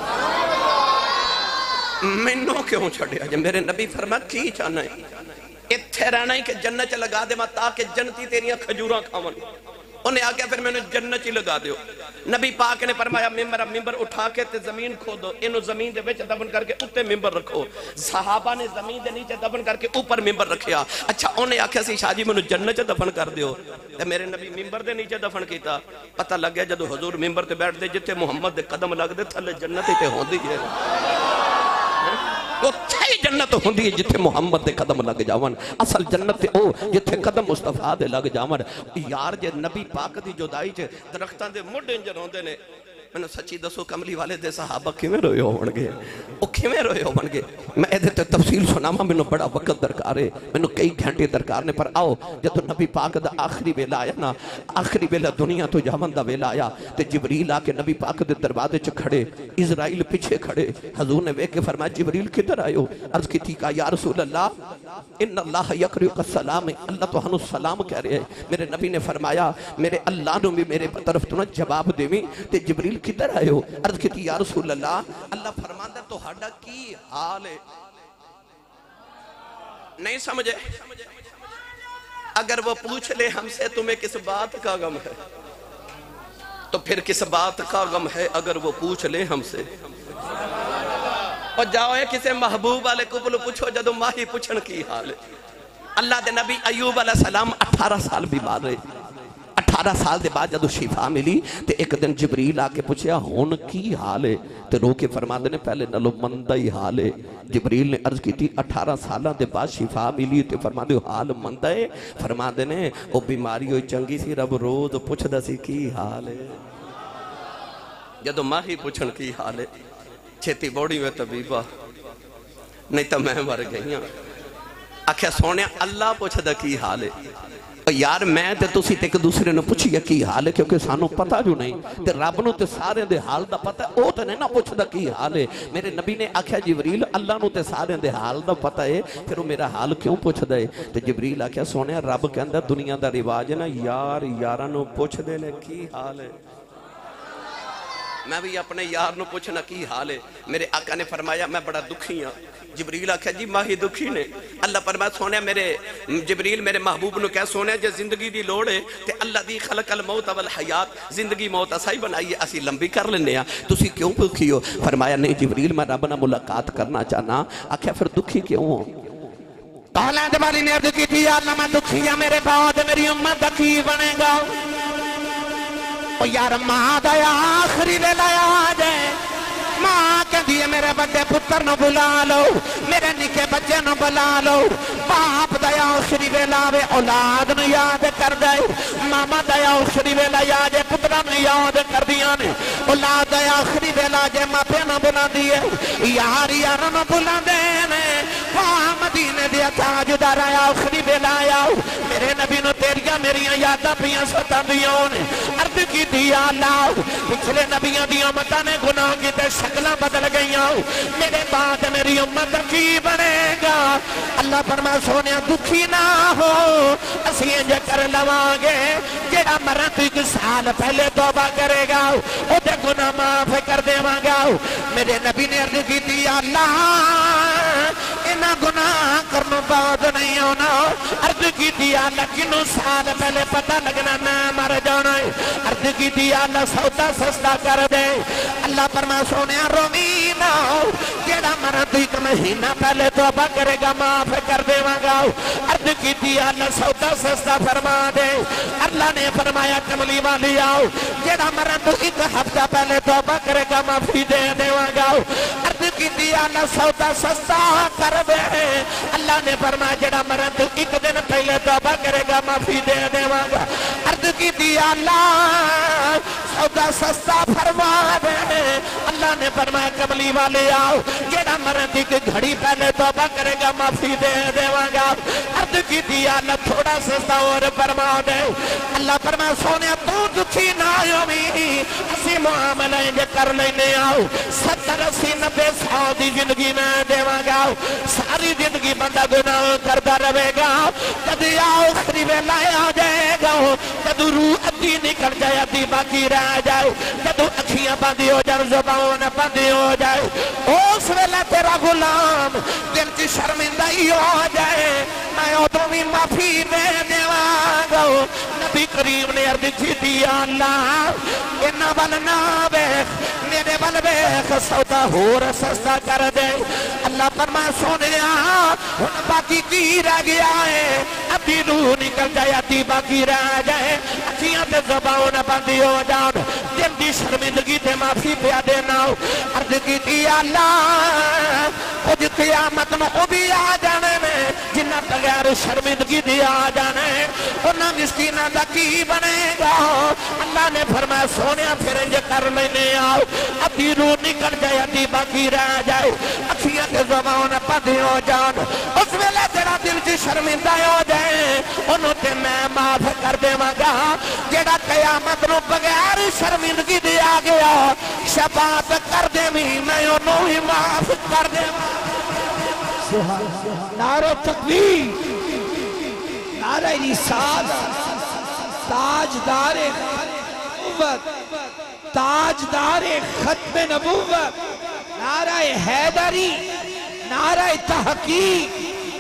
میں نو کیوں چھڑیا جے. میرے نبی فرما کی چاہنا ہے اتھے رہنا ہے کہ جنت لگا دے ماں تاکہ جنتی تیریاں کھجوراں کھاون. انہیں آگیا پھر میں نے جنت ہی لگا دیو. نبی پاک نے فرمایا ممبر ممبر اٹھا کے تے زمین کھو دو انہوں زمین دے بیچ دفن کر کے اتے ممبر رکھو. صحابہ نے زمین دے نیچے دفن کر کے اوپر ممبر رکھیا. اچھا انہیں آگیا سی شاہ جی میں نے جنت دفن کر دیو. تے میرے نبی ممبر دے نیچے دفن کیتا. پتہ لگ گیا جدو حضور ممبر تے بیٹھ دے جتے محمد دے قدم لگ دے تھلے جنت تے ہون دی ہے. وہ تھے جنت ہوندی ہے جتھے محمد دے قدم لگ جاون. اصل جنت او جتھے قدم مصطفیٰ دے لگ جاون. یار جے نبی پاک دی جدائی چے درختان دے مڈ انجر ہوندے نے. میں نے سچی دسو کملی والے دے صحابہ کیویں روئے ہون گے او کیویں روئے ہون گے. میں ایدھے تے تفصیل سناما میں نے بڑا وقت درکار ہے میں نے کئی گھنٹے درکار نے. پر آؤ جدو نبی پاک دا آخری ویلا آیا نا آخری ویلا دنیا تو جامن دا ویلا آیا تے جبریل آ کے نبی پاک دے دروازے چ کھڑے اسرائیل پیچھے کھڑے. حضور نے ویکھ کے فرمایا جبریل کدھر آئے ہو. عرض کی تھی کہا یا رسول اللہ ان اللہ یقرئک السلام اللہ تو ہنو سلام کہہ رہے ہیں. میرے نبی نے فرمایا میرے اللہ نے بھی میرے طرف تو نہ جواب دیویں تے جبریل کدھر آئے ہو. عرض کی تھی یا رسول اللہ اللہ فرماندہ تو ہڈا کی حال ہے. نہیں سمجھے اگر وہ پوچھ لے ہم سے تمہیں کس بات کا غم ہے تو پھر کس بات کا غم ہے اگر وہ پوچھ لے ہم سے. اور جاؤ ہے کسے محبوب والے قبل پوچھو جدو ماہی پوچھن کی حال ہے. اللہ دے نبی ایوب علیہ السلام اٹھارہ سال بیمار رہے. اٹھارہ سال دے بعد جدو شفا ملی تے ایک دن جبریل آکے پوچھیا ہون کی حال ہے تے رو کے فرما دینے پہلے نلو مندہ ہی حال ہے. جبریل نے عرض کی تھی اٹھارہ سالہ دے بعد شفا ملی تے فرما دے حال مندہ ہے. فرما دینے او بیماری ہوئی چنگی سی رب روز پوچھ دا سی کی حال ہے. جدو ماہی پوچھن کی حال ہے چھتی بوڑی میں طبیبہ نہیں تو میں مر گئی ہوں. آکھیا سونے اللہ پوچھ دا کی حال ہے. یار میں تے تسی تے ایک دوسرے نے پوچھیا کی حال ہے کیونکہ سانو پتہ جو نہیں تے رب نو تے سارے دے حال دا پتہ ہے او تے نہیں نہ پوچھ دا کی حال ہے. میرے نبی نے آکھیا جبریل اللہ نو تے سارے دے حال دا پتہ ہے پھر وہ میرا حال کیوں پوچھ دے. تے جبریل آکھیا سونے رب کے اندر دنیا دا رواج ہے نا یار یارانو پوچھ دے لے کی حال ہے. میں بھی اپنے یار نو پوچھنا کی حال ہے. میرے آقا نے فرمایا میں بڑا دکھی ہوں. جبریل آکھا جی ماہی دکھی نے. اللہ فرمایا سونے میرے جبریل میرے محبوب نو کہہ سونے جے زندگی دی لوڑ ہے تے اللہ دی خلق الموت والحیات زندگی موت اسائی بنائیے اسی لمبی کر لینے ہیں تسی کیوں دکھی ہو. فرمایا نہیں جبریل میں رب نہ ملاقات کرنا چاہنا. آکھا پھر دکھی کیوں ہو. اولاد والی نے عرض کی تھی یا اللہ میں دکھی ہوں میرے بعد میری امت دکھی بنے گا. او یار ماں دا آخری ویلا آ جائے ماں کہ دیئے میرے بڑے پتر نو بلا لو میرے نکے بچے نو بلا لو. باپ دیا آخری ویلا وے اولاد نو یاد کر دے. ماما دیا آخری ویلا یاد پترہ نو یاد کر دیا نے. اولاد دیا آخری ویلا جے ماں پہ نو بلا دیئے یار یار نو بلا دینے. وہاں مدینے دیا تاج دار آیا آخری ویلا آیا میرے نبی نو تیریا میریاں یادہ پیاں ستا دیوں نے. عرض کی دیا اللہ پچھلے نبیوں دیوں مطا نے گناہ کی تے شکلہ بدل گئیاں میرے بعد میری امت دکھی بنے گا. اللہ فرما سونے دکھی نہ ہو اسی انجھے کر لوانگے جیڑا مرن تو ایک سال پہلے توبہ کرے گا او دے گناہ معاف کر دے مانگا. میرے نبی نے عرض کی دی اللہ انہا گناہ کرنا بعد نہیں ہونا. عرض کی دی اللہ کنوں سال پہلے پتہ لگنا نہ مر جانا ہے. عرض کی دی اللہ سوتا سستا کر دے. اللہ فرما سونے رومی نہ जेड़ा मरन तो एक महीना पहले तौबा करेगा माफ कर देवांगा। अर्ज की थी अल्लाह सौदा सस्ता फरमा दे। अल्लाह ने फरमाया कमली वाली आओ, जेड़ा मरन तो एक हफ्ता पहले तौबा करेगा माफी दे देवांगा। अर्ज की थी अल्लाह सौदा सस्ता कर दे। अल्लाह ने फरमाया जेड़ा मरन तो एक दिन पहले तौबा करेगा माफी दे देवांगा। अर्ज की थी अल्लाह सौदा सस्ता फरमा दे। अल्लाह ने फरमाया कमली वाले आओ, जेड़ा मरन दी घड़ी पहले तौबा करेगा माफी दे देवांगा। अर्ज की थी अल्लाह थोड़ा सस्ता और फरमा दे। अल्लाह फरमाया सोने तू दुखी ना होवी, असी मुआमला इंज कर लेने आओ। सत्तर अस्सी नब्बे सौ दी जिंदगी में देवांगा। सारी जिंदगी बंदा गुनाह करता रहेगा, जब आखिरी वेला आ जाएगा, जब रूह अद्धी निकल जाए अद्धी बाकी रह जाए, जब अखियां बंद हो जाए ज़ुबान बंद हो जाए, उस वेला तेरा गुलाम दिल की शर्मिंदा ही हो जाए, मैं उदों भी माफी दे देवांगा। नबी करीम ने अर्ज की थी अल्लाह इन्हां वल ना वेख, मेरे वल वेख, सौदा होर सस्ता कर दे। अल्लाह फरमाया सोनिया हुण बाकी की रह गया है, अद्धी रूह निकल जाए अद्धी बाकी रह जाए, अखियां ते ज़ुबान बंद हो जान, दिल दी शर्मिंदगी ते माफी पिया देना। अर्ज की थी अल्लाह कुछ क़यामत में वो भी आ जाने में जिन्ना बगैर शर्मिंदगी दी आ जाने, उन्हां मिस्कीनां दा की बनेगा। अल्लाह ने फरमाया सोनिया फिर इंज कर लेने आओ, अद्धी रूह निकल जाए अद्धी बाकी रह जाए, अखियां ते ज़ुबान बंद हो जान, उस वेले तेरा दिल च शर्मिंदा हो जाए, उन्हों ते मैं माफ कर देवांगा। जेड़ा क़यामत नूं बगैर शर्मिंदगी दे आ गया, शफाअत कर देवी मैं उन्हों ही माफ कर देवां। नारे तकबीर, नारे रिसालत, ताजदारे नबूवत, ताजदारे खत्म नबूवत, नारे हैदरी, नारे तहकीक।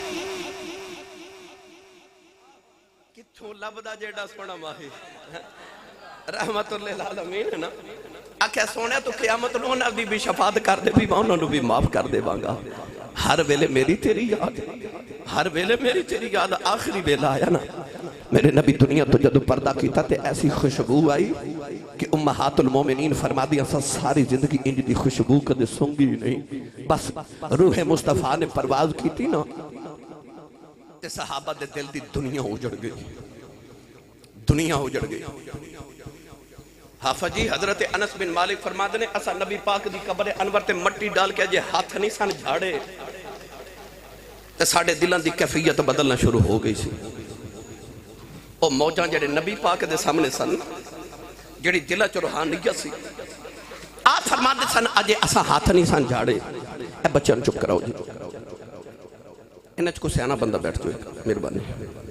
किथों लभदा जेड़ा सोना माही रहमतुल्लिल आलमीन ना आख्या सोने तो क़यामत नूं उन्हां दी भी शफाअत कर दे भी मैं उन्हां नूं भी माफ कर देवांगा। हर वेले मेरी तेरी याद, हर वेले मेरी तेरी याद। आखिरी वेला आया ना, मेरे नबी दुनिया तो जदों पर्दा कीता ते ऐसी खुशबू आई कि उम्महातुल मोमिनीन फरमादी असां सारी जिंदगी इंज दी खुशबू कदे सूंघी नहीं। बस रूह मुस्तफा ने परवाज की ना ते सहाबा दे दिल दी दुनिया उजड़ गई, दुनिया उजड़ गई। हाफिज जी हजरत अनस बिन मालिक फरमाते ने असा नबी पाक दी कब्र अनवर ते मट्टी डाल के अजे हाथ नहीं सन झाड़े ते साडे दिलां दी कैफियत बदलना शुरू हो गई सी। ओ मौजां जेड़े नबी पाक दे सामने सन, जेड़ी दिल च रूहानियत सी, आ फरमाते सन अजे असा हाथ नहीं सन झाड़े। ए बच्चों चुप कराओ जी, इन्हां च कोई सियाना बंदा बैठ जाओ मेहरबानी।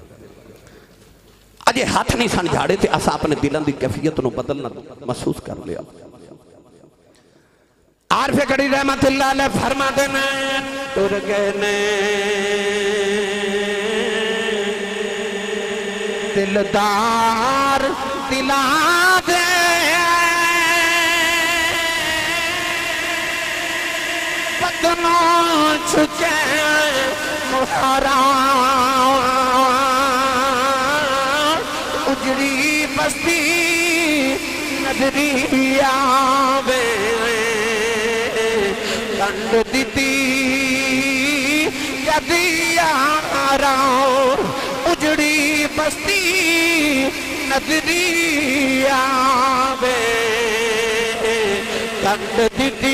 अजे हाथ नहीं सन झाड़े ते असा अपने दिलों की कैफियत नूं बदलना महसूस कर लिया। आरफे गड़ी रहमतुल्लाह अलैह फरमाते ने टुर गए ने दिलदार दिला दे बदनों चुके मुहारा उजड़ी बस्ती नजरी आवे कंड दीती यदि यारा उजड़ी बस्ती नजरी आवे कंड दीती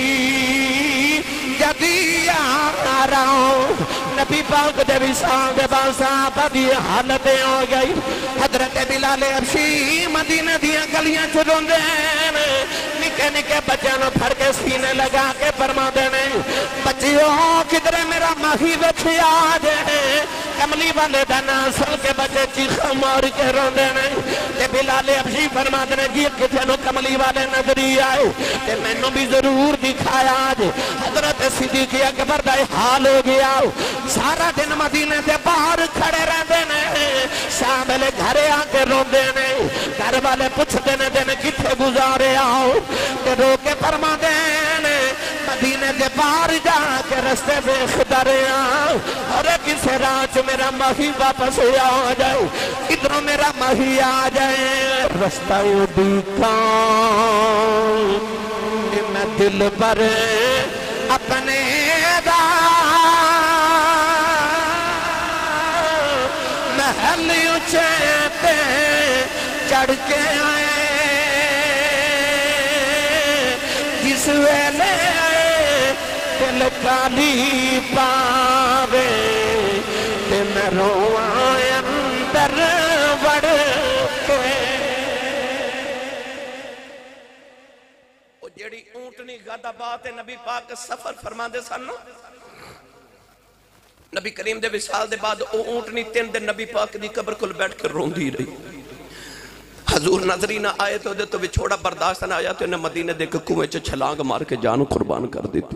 यदि यारा। नबी पाक दे विसाल दे बासां दी हालत हो गई। हजरत बिलाल हबशी मदीने दियां गलियां च रोंदे ने, निके निके बच्चों को फड़ के सीने लगा के फरमाते ने बच्चियों किधरे मेरा माही वेखिया जे। कमली वाले दा नाम सुन के बच्चे चीखा मार के रोंदे ने ते बिलाल हबशी फरमाते ने जी किथे नु कमली वाले नजरी आए ते मैनू भी जरूर दिखाया जे। हजरत सिद्दीक अकबर दा हाल हो गया, सारा दिन मदीने के बाहर खड़े रहते ने, शाम वेले घरे आके रोंदे ने, घर वाले पूछते ने दिन किथे गुजारे आओ ते रो के फरमाते ने मदीने دے پار جا کے رستے دیکھتا رہا اور کسے راہ چ میرا ماہی واپس آ جائے ادھروں میرا ماہی آ جائے رستہ دیکھا میں دل پر اپنے دا محل اونچے پہ چڑھ کے آئے جس ویلے دل کالی پاوے تے میں رواں اندر وڑ کے وہ جیڑی اونٹنی گادا بات ہے نبی پاک سفر فرما دے سن نبی کریم دے وصال دے بعد او اونٹنی تین دن نبی پاک دی قبر کل بیٹھ کے روندی رہی حضور نظری نہ آئے تو دے تو وچھوڑا برداشت نہ آیا تو انہیں مدینہ دے کے کنویں چ چھلانگ مار کے جانو قربان کر دیتی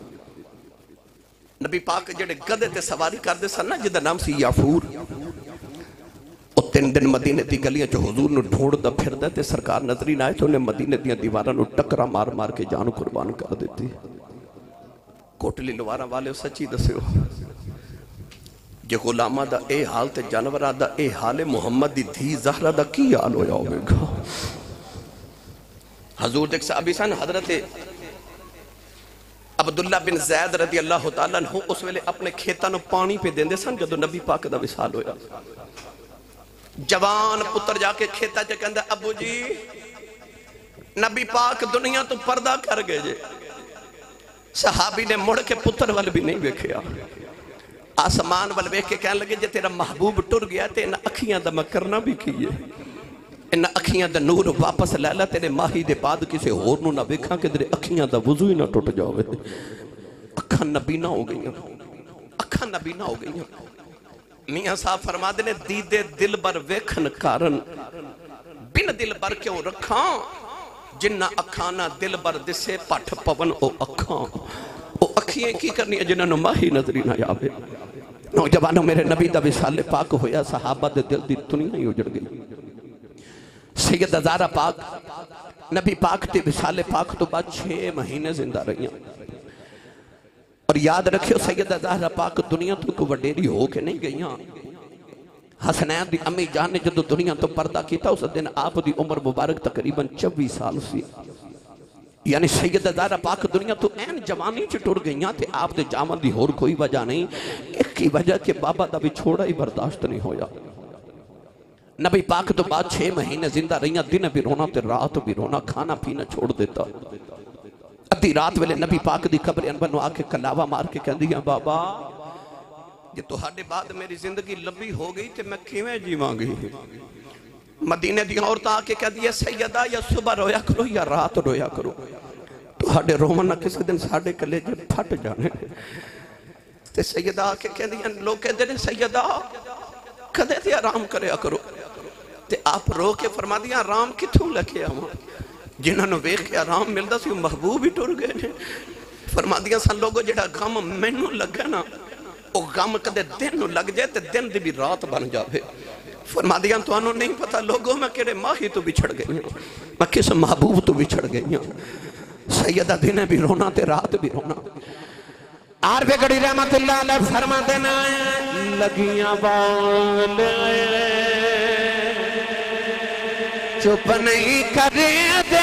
نبی پاک جڑے گدے تے سواری کر دے سن نا جدا نام سی یافور او تین دن مدینہ دی گلیاں چ حضور نو ڈھونڈ دا پھر دے تے سرکار نظری نہ آئے تو انہیں مدینہ دیاں دیواراں نو ٹکرا مار مار کے جانو قربان کر دیتی کوٹلی لواراں والے سچی دسیو جے غلامہ دا اے حال تے جانورہ دا اے حال محمد دی دھی زہرہ دا کی حال ہویا ہوئے گا حضور دیکھ صحابی سان حضرت عبداللہ بن زید رضی اللہ تعالیٰ عنہ اس ویلے اپنے کھیتاں نو پانی پہ دیندے سن جدو نبی پاک دا وصال ہویا جوان پتر جا کے کھیتا چا کہندہ ابو جی نبی پاک دنیا تو پردہ کر گئے جے صحابی نے مڑ کے پتر والے بھی نہیں بیکھیا آسمان والے بیکھ کے کہنے لگے جے تیرا محبوب ٹر گیا تے انہا اکھیاں دا میں کرنا بھی کیے انہا اکھیاں دا نور واپس لیلا تیرے ماہی دے بعد کسے ہور نو نہ بیکھاں کہ تیرے اکھیاں دا وضو ہی نہ ٹوٹ جاوے اکھاں نبینہ ہو گئیاں اکھاں نبینہ ہو گئیاں میاں صاحب فرما دینے دیدے دل بر ویکھن کارن بن دل بر کیوں رکھاں جنہ اکھانا دل بر دسے پٹھ پون او اکھاں او اکھیاں کی کرنی ہے جنہاں نو ماہی نظری نہ آوے نوجوانوں میرے نبی دا وصال پاک ہویا صحابہ دے دل دی دنیا ہی اجڑ گئی سید زہرا پاک نبی پاک تے وصال پاک تو بعد چھ مہینے زندہ رہیاں اور یاد رکھیو سید زہرا پاک دنیا تو کو وڈیری ہو کے نہیں گئیاں حسنین دی امی جان نے جدو دنیا تو پردہ کیتا اس دن آپ دی عمر مبارک تقریباً چوبیس سال سی یعنی سید زہرا پاک دنیا تو این جوانی چ ٹر گئیاں تے آپ دے جامن دی ہور کوئی وجہ نہیں ایک کی وجہ کہ بابا دا بھی چھوڑا ہی برداشت نہیں ہویا نبی پاک تو بعد چھ مہینے زندہ رہیاں دن بھی رونا تے رات بھی رونا کھانا پینا چھوڑ دیتا ادھی رات ویلے نبی پاک دی قبر انور نو آ کے کلاوا مار کے کہہ دیا بابا یہ تو ہڈے بعد میری زندگی لمبی ہو گئی تے میں کیویں جیواں گی مدینے دی عورتاں آ کے کہہ دیا سیدہ یا صبح رویا کرو یا رات رویا کرو تو ہڈے رومن نہ کسی دن ساڑھے کلیجے پھٹ جانے تے سیدہ آ کے کہہ دیا لوگ کہہ دے سیدہ کدے تے آرام کریا کرو تے آپ رو کے فرما دیا آرام کتھوں لکھے ہوں جنہاں نو ویکھ کے آرام ملدا سی محبوب ہی ٹر گئے نے فرما دیا سن لوگوں جڑا غم مینوں لگا نا او غم کدے دن نو لگ جائے تے دن دی بھی رات بن جاوے فرما دیا تو انہوں نہیں پتا لوگوں میں کیڑے ماہی تو بچھڑ گئی ہیں میں کس محبوب تو بچھڑ گئی ہیں سیدہ دن بھی رونا تے رات بھی رونا عارف گڑی رحمت اللہ علیہ فرما دینا لگیاں بال چپ نہیں کرے دے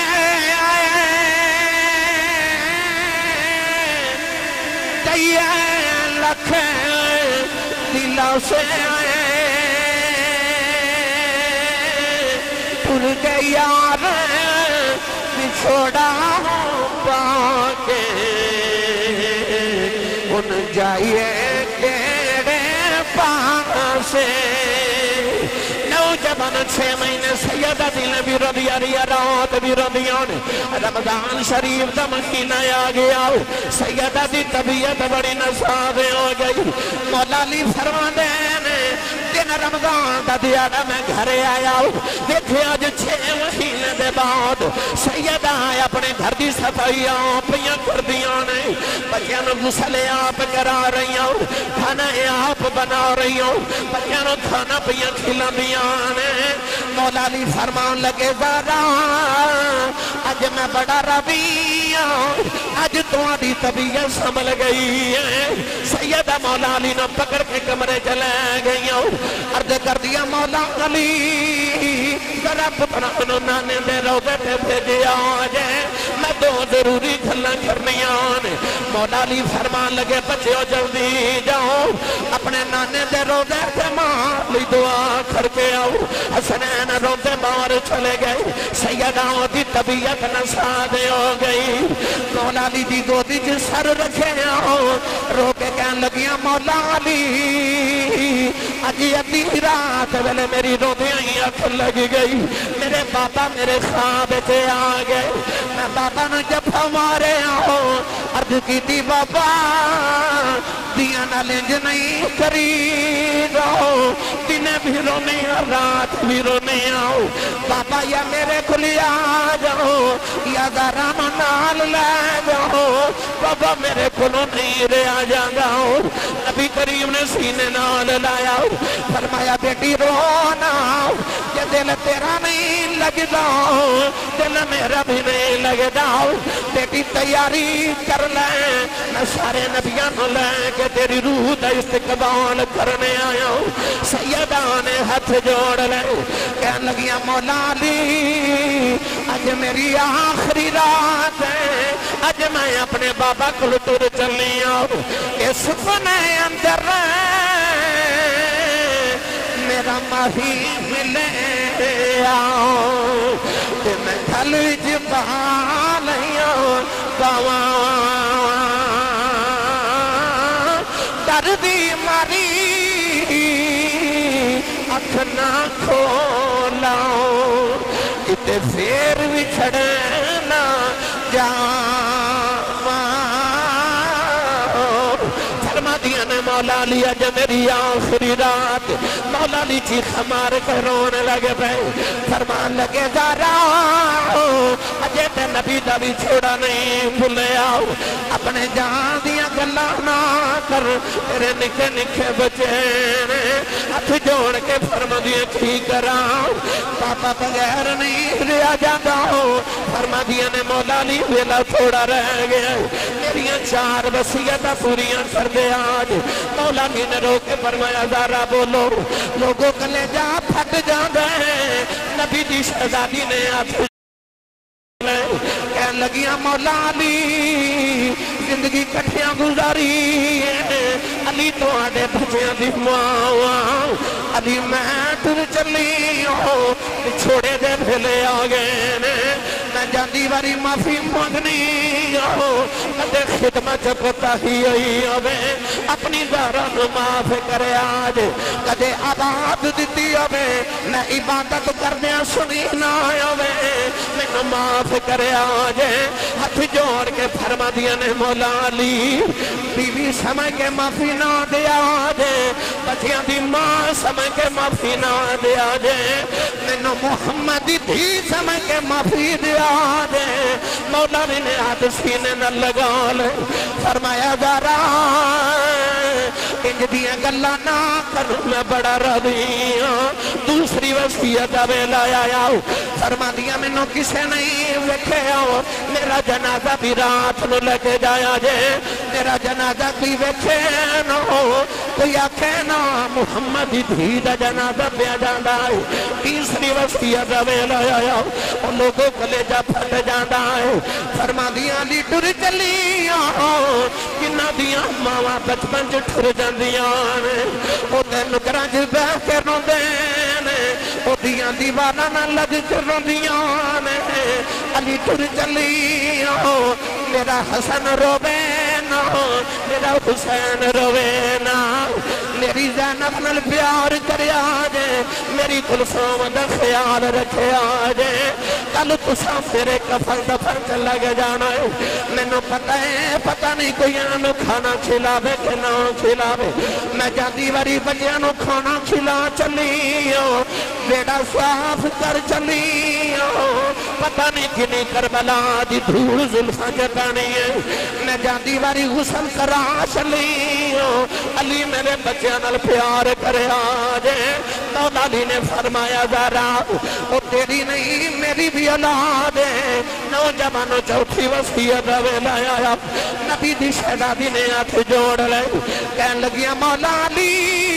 دیا لکھ دلوں سے ٹر گئی یار بچھوڑا پاکے ان جائیے کیڑے پاسے نوجوان چھ مہینے سیدہ دل بھی رضیا ریا رات بھی رضیاں رمضان شریف دا مہینہ آ گیا سیدہ دی طبیعت بڑی نسابے ہو گئی مولا علی فرما دینے دن رمضان دا دیانا میں گھرے آیا ہوں دیکھے آج چھ مہینے دے بعد سیدہ آیا اپنے گھر دی صفائی آپ یا کر دیا نہیں بچیاں غسلے آپ کرا رہی ہوں کھانا آپ بنا رہی ہوں بچیاں کھانا پیا کھلا دیا مولا علی فرمان لگے زارا اج میں بڑا رویہ اج تہاڈی طبیعت سنبھل گئی ہے سیدہ مولا علی نہ پکڑ کے کمرے چلے گئی عرض کر دیا مولا علی ذرا پترا نو نانے دے روضے تے بھیجیا جائے میں دو ضروری گلاں کرنیاں نے مولا علی فرمان لگے بچیو جلدی جاؤ اپنے نانے دے روضے تے ماں لی دعا کر کے آؤ حسنین روضے باہر چلے گئے سیداؤں دی طبیعت نسادے ہو گئی مولا علی دی گودی جی سر رکھے آؤ رو کے کہن لگیاں مولا علی اجی ادھی رات ویلے میری روضیاں ہی اکھ لگ گئی میرے بابا میرے خواب تے آ گئے میں بابا نے جب ہمارے آؤ عرض کی تھی بابا دیا نہ لنج نہیں کری رہو دن بھی رونے رات بھی رونے آؤ بابا یا میرے کھلی آ جاؤ یا ذرا نال لے جاؤ بابا میرے کھلو نہیں رہا جاؤ نبی کریم نے سینے نال لایا فرمایا بیٹی رونا یہ دل تیرا نہیں لگتا دل میرا بھی نہیں لگتا بیٹی تیاری کر لیں میں سارے نبیاں نو لیں کہ تیری روح دا استقبال کرنے آیا ہوں سیدہ نے ہاتھ جوڑ لے کہنے لگیاں مولا علی اج میری آخری رات ہے اج میں اپنے بابا کو تر چلی آؤں اس فنے اندر میرا ماہی ملے آؤں کہ میں گھل جبالیاں گواں دردی ماری اکھ نہ کھولاؤں کتے پھر بھی چھڑنا جاواں فرما دیا نے مولا علی اج میری آخری رات مولا علی چیخ مار کے رونے لگے پہے فرمان لگے ذرا اجے تے نبی دا بھی چھوڑا نہیں بھولے آؤ اپنے جان دیا گلاں نہ کر تیرے نکھے نکھے بچے نے ہاتھ جوڑ کے فرما دیا کی کراؤ پاپا بغیر نہیں رہا جاتا ہو فرما دیا نے مولا علی ویلا تھوڑا رہ گیا میریاں چار وصیتاں پوریاں کر دے آج مولا علی نے رو کے فرمایا ذرا بولو لوگوں کلیجہ پھٹ جاندے ہیں نبی دی شہزادی نے ہاتھ کہنے لگیاں مولا علی زندگی کٹھیاں گزاری علی تو آڈے بچیاں دی ماں علی میں تر چلی ہوں چھوڑے دے بھلے آگے میں جاندی واری معافی مانگنی ہوں کدے خدمت پتا ہی ہوئی ہوئے اپنی داران معاف کرے آج کدے آباد دیتی ہوئے میں عبادت کردیاں سنی نہ ہوئے میں معاف کرے آج ہاتھ جوڑ کے فرما دیا نے مولا علی بیوی سمجھ کے معافی نہ دیا جے بچیاں دی ماں سمجھ کے معافی نہ دیا جے میں محمد بھی سمجھ کے معافی دیا جے مولا علی نے ہاتھ سینے نہ لگا لے فرمایا ذرا انج دیا گلا نہ کروں میں بڑا راضی ہوں دوسری وصیت ویلا آیا فرما دیا میں نو کسے نہیں ویکھے ہو میرا جنازہ بھی رات نو لگے جایا جے میرا جنازہ بھی ویکھے نہ ہو کوئی آکھے نا محمد دھی دا جنازہ پہ جاندہ ہے تیسری وصیت ویلا آیا ان لوگوں کلیجہ پھٹ جاندہ ہے فرما دیا لی ٹر چلی آؤ کنہ دیا ماما بچپن جو ٹھر جاندیاں او دن گرانج بہ کے رو دینے او دیا دیوانا نہ لگ کے رو دیاں علی ٹر چلی آؤ میرا حسن روینا میرا حسین روینا میری زینب نل پیار کرے آجے میری کلثوم دا خیال رکھے آجے کل تسا پھرے کفل دفن کے لگ جانا ہے میں نو پتہ ہے پتہ نہیں کوئی انو کھانا کھلاوے کہ نہ کھلاوے میں جاندی واری بجیاں نو کھانا کھلا چلی ہوں بیڑا صاف کر چلی پتہ نہیں کنی کربلا دی دھوڑ زلفاں جتانی ہے میں جاندی واری غسل کرا چلی علی میرے بچے نال پیار کرے آجے مولا علی نے فرمایا ذرا وہ تیری نہیں میری بھی اولاد ہے نوجوانوں چوتھی وصیت ویلا آیا نبی دی شہزادی نے ہاتھ جوڑ لے کہنے لگیا مولا علی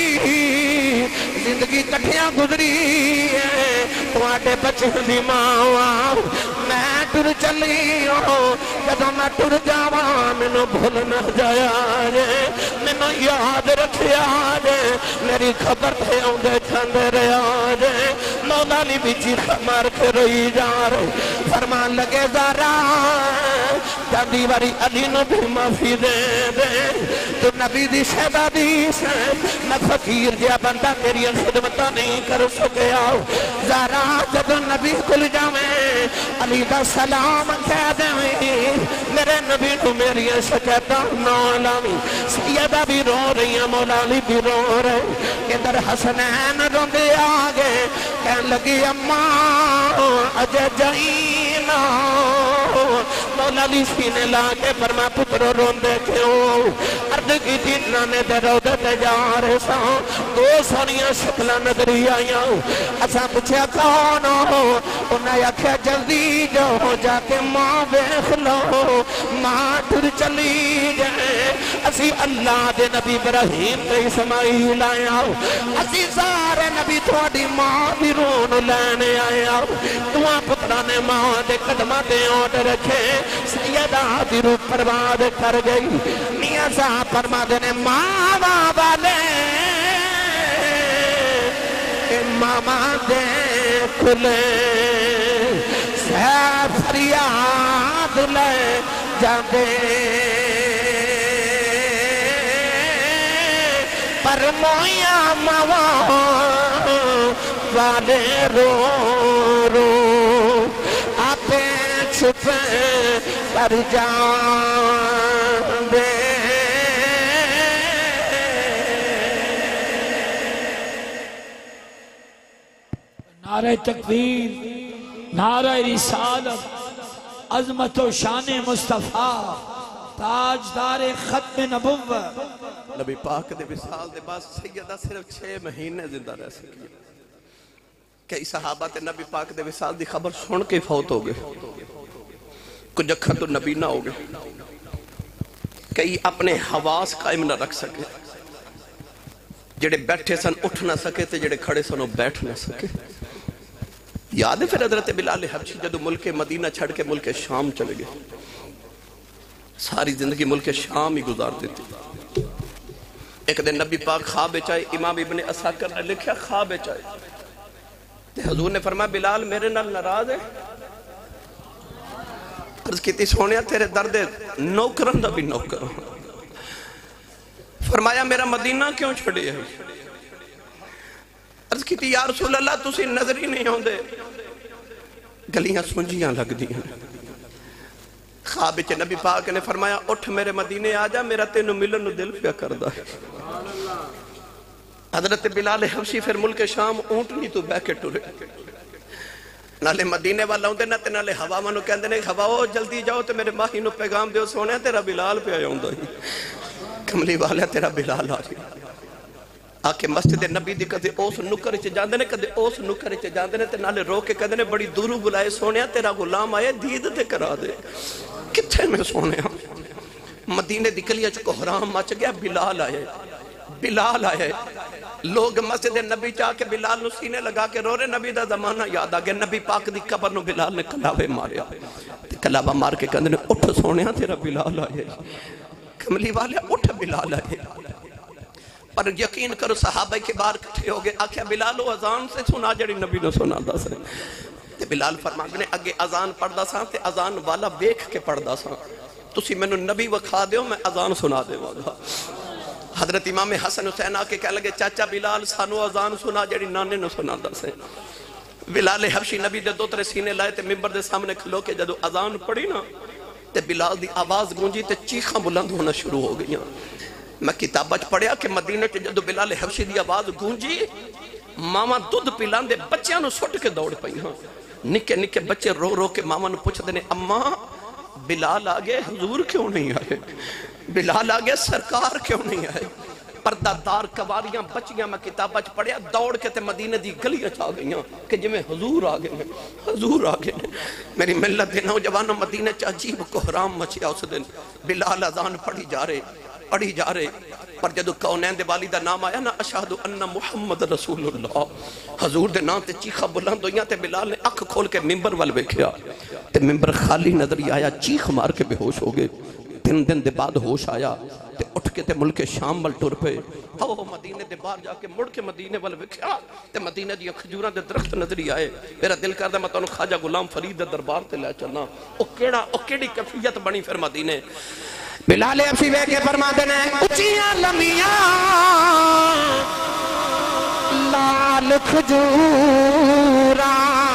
زندگی کٹھیاں گزری ہے تواڈے بچے دی ماں میں ٹر چلی ہوں جدوں میں ٹر جاواں مینوں بھول نہ جایا جے مینوں یاد رکھیا جے میری خبر تے اوندے چندے رہیا جے مولا علی بھی چیخ مار کے روئی جا رہے فرمان لگے ذرا جاندی واری علی نو بھی معافی دے دے تو نبی دی شہزادی سے میں فقیر جیا بندہ تیری خدمتہ نہیں کر سکیا ذرا جب نبی کل جاویں علی دا سلام کہہ دیں میرے نبی نو میری شکایتاں نہ لاویں سیدہ بھی رو رہی ہیں مولا علی بھی رو رہے ادھر حسنین روندے آگے کہنے لگی اماں اجے جائینا مولا علی سینے لاکے فرما پترو روندے کیوں عرض کی تھی نانے دے روندے تے جا رہے ساں دو سونیاں شکلہ نظری آئیاں اساں پچھے کون ہو انہاں یکھے جلدی جو جا کے ماں بیخ لو ماں ٹر چلی جائے اسی اللہ دے نبی ابراہیم تے اسماعیل آیا اسی سارے نبی تھوڑی ماں بھی رون لینے آیا دعا پترانے ماں دے قدمہ دے اوٹ رکھے سیدہ دی روح پرواد کر گئی میاں صاحب فرما دینے ماں بابا لے ماما دے کھلے سہ فریاد لے جاندے پر مویا موا والے رو رو آپے چھپے پر جان دے نعرہ تکبیر نعرہ رسالت عظمت و شان مصطفیٰ تاجدار ختم نبوت نبی پاک دے وصال دے بعد سیدہ صرف چھ مہینے زندہ رہ سکی کئی صحابہ تے نبی پاک دے وصال دی خبر سن کے فوت ہو گئے کچھ اکھر تو نبی نہ ہو گئے کئی اپنے حواس قائم نہ رکھ سکے جڑے بیٹھے سن اٹھ نہ سکے تے جڑے کھڑے سن بیٹھ نہ سکے یاد ہے پھر حضرت بلال حبشی جدو ملک مدینہ چھڑ کے ملک شام چلے گئے ساری زندگی ملک شام ہی گزار دیتی ایک دن نبی پاک خواب چاہے امام ابن اساکر نے لکھا خواب چاہے تے حضور نے فرمایا بلال میرے نال ناراض ہے عرض کیتی سونیا تیرے درد نوکرن دا بھی نوکرن فرمایا میرا مدینہ کیوں چھڑی ہے عرض کیتی یا رسول اللہ تسی نظر ہی نہیں ہوندے گلیاں سنجیاں لگ دی ہیں خواب چے نبی پاک نے فرمایا اٹھ میرے مدینے آجا میرا تینو ملن نو دل پیا کردہ ہے حضرت بلال حبشی پھر ملک شام اونٹنی تو بے کے ٹورے نالے مدینے والا ہوندے نہ تے نالے ہوا منو کہندے نے ہوا ہو جلدی جاؤ تے میرے ماہی نو پیغام دیو سونے تیرا بلال پہ آیا ہوندہ ہی کملی والا تیرا بلال آ رہی آکے مسجد نبی دی کدے اوس نکر چے جاندے نے کدے اوس نکر چے جاندے نے تے نالے رو کے کہندے نے بڑی دورو بلائے سونیا تیرا غلام آئے دید تے کرا دے کتھے میں سونیا مدینے دی گلیاں چ کو حرام مچ گیا بلال آئے بلال آئے لوگ مسجد نبی چاہ کے بلال نو سینے لگا کے رو رہے نبی دا زمانہ یاد آ گیا نبی پاک دی قبر نو بلال نے کلاوے ماریا کلاوہ مار کے کہندے نے اٹھ سونیا تیرا بلال آئے کملی والے اٹھ بلال آئے پر یقین کرو صحابہ کے بار کٹھے ہو گئے آکھیا بلال و اذان سے سنا جڑی نبی نے سنا دا سے تے بلال فرماتے نے اگے اذان پڑھ دا سا تے اذان والا بیکھ کے پڑھ دا سا تسی میں نو نبی وکھا دیو میں اذان سنا دے والا حضرت امام حسن حسین آکے کہہ لگے چاچا بلال سانو اذان سنا جڑی نانے نو سنا دا سے بلال حبشی نبی دے دو ترے سینے لائے تے ممبر دے سامنے کھلو کے جدو اذان پڑھی نا تے بلال دی آواز گونجی تے چیخاں بلند ہونا شروع ہو گئی میں کتابت پڑھیا کہ مدینہ کے جدو بلال حبشی دی آواز گونجی ماما دودھ پلاندے بچیاں نو سٹ کے دوڑ پئی ہاں نکے نکے بچے رو رو کے ماما نو پوچھ دینے اماں بلال آگے حضور کیوں نہیں آئے بلال آگے سرکار کیوں نہیں آئے پردہ دار کواریاں بچیاں میں کتابہ چ پڑھیا دوڑ کے تے مدینہ دی گلیاں چاہ گئی ہیں کہ جی میں حضور آگے ہیں حضور آگے ہیں میری ملت دے نوجوانوں مدینہ چ عجیب کوہرام مچیا اس دن بلال اذان پڑھی جا رہے پڑھی جا رہے پر جدو کونین دے والی دا نام آیا نا اشہدو ان محمد رسول اللہ حضور دے نام تے چیخہ بلند ہوئیاں تے بلال نے اکھ کھول کے ممبر وال بیکھیا تے ممبر خالی نظری آیا چیخ مار کے بے ہوش ہو گئے تین دن دے بعد ہوش آیا تے اٹھ کے تے ملک شام وال ٹر پے او مدینے دے باہر جا کے مڑ کے مدینے وال بیکھیا تے مدینے دی کھجوراں دے درخت نظری آئے میرا دل کردا میں تانوں خواجہ غلام فرید دے دربار تے لے چلنا او کیڑا او کیڑی کیفیت بنی پھر مدینے بلال افسی وے کے فرما دینے اچیاں لمیاں لال کھجوراں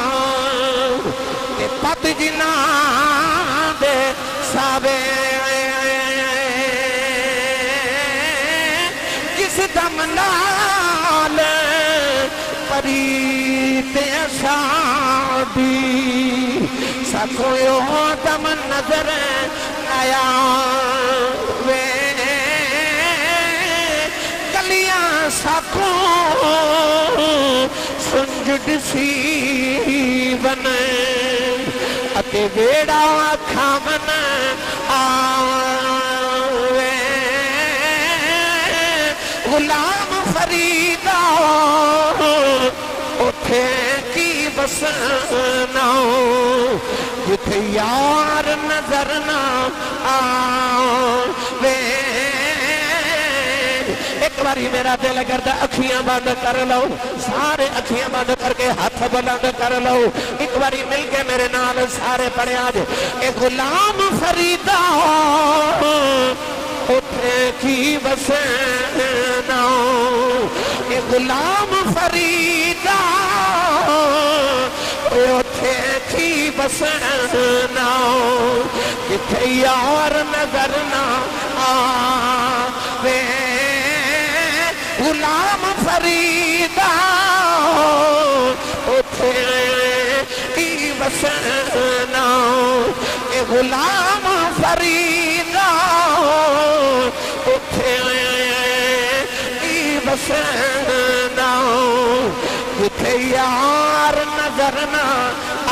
تے پت جنا دے ساوے جس دم نال پریت اشادی سکویو دم نظر آیا وے گلیاں ساکھوں سنجد سی بنے اتے بیڑا کھامن آوے غلام فریدہ اٹھے کی بسنا جتھے یار نظر نہ آوے ایک باری میرا دل کرتا اکھیاں بند کر لو سارے اکھیاں بند کر کے ہاتھ بلند کر لو ایک باری مل کے میرے نال سارے پڑھے آج اے غلام فریدہ اٹھے کی بسنا اے غلام فریدہ اٹھے کی بسنا جتھے یار نظر نہ آوے غلام فریدہ اٹھے کی بسنا اے غلام فریدہ اٹھے کی بسنا جتھے یار نظر نہ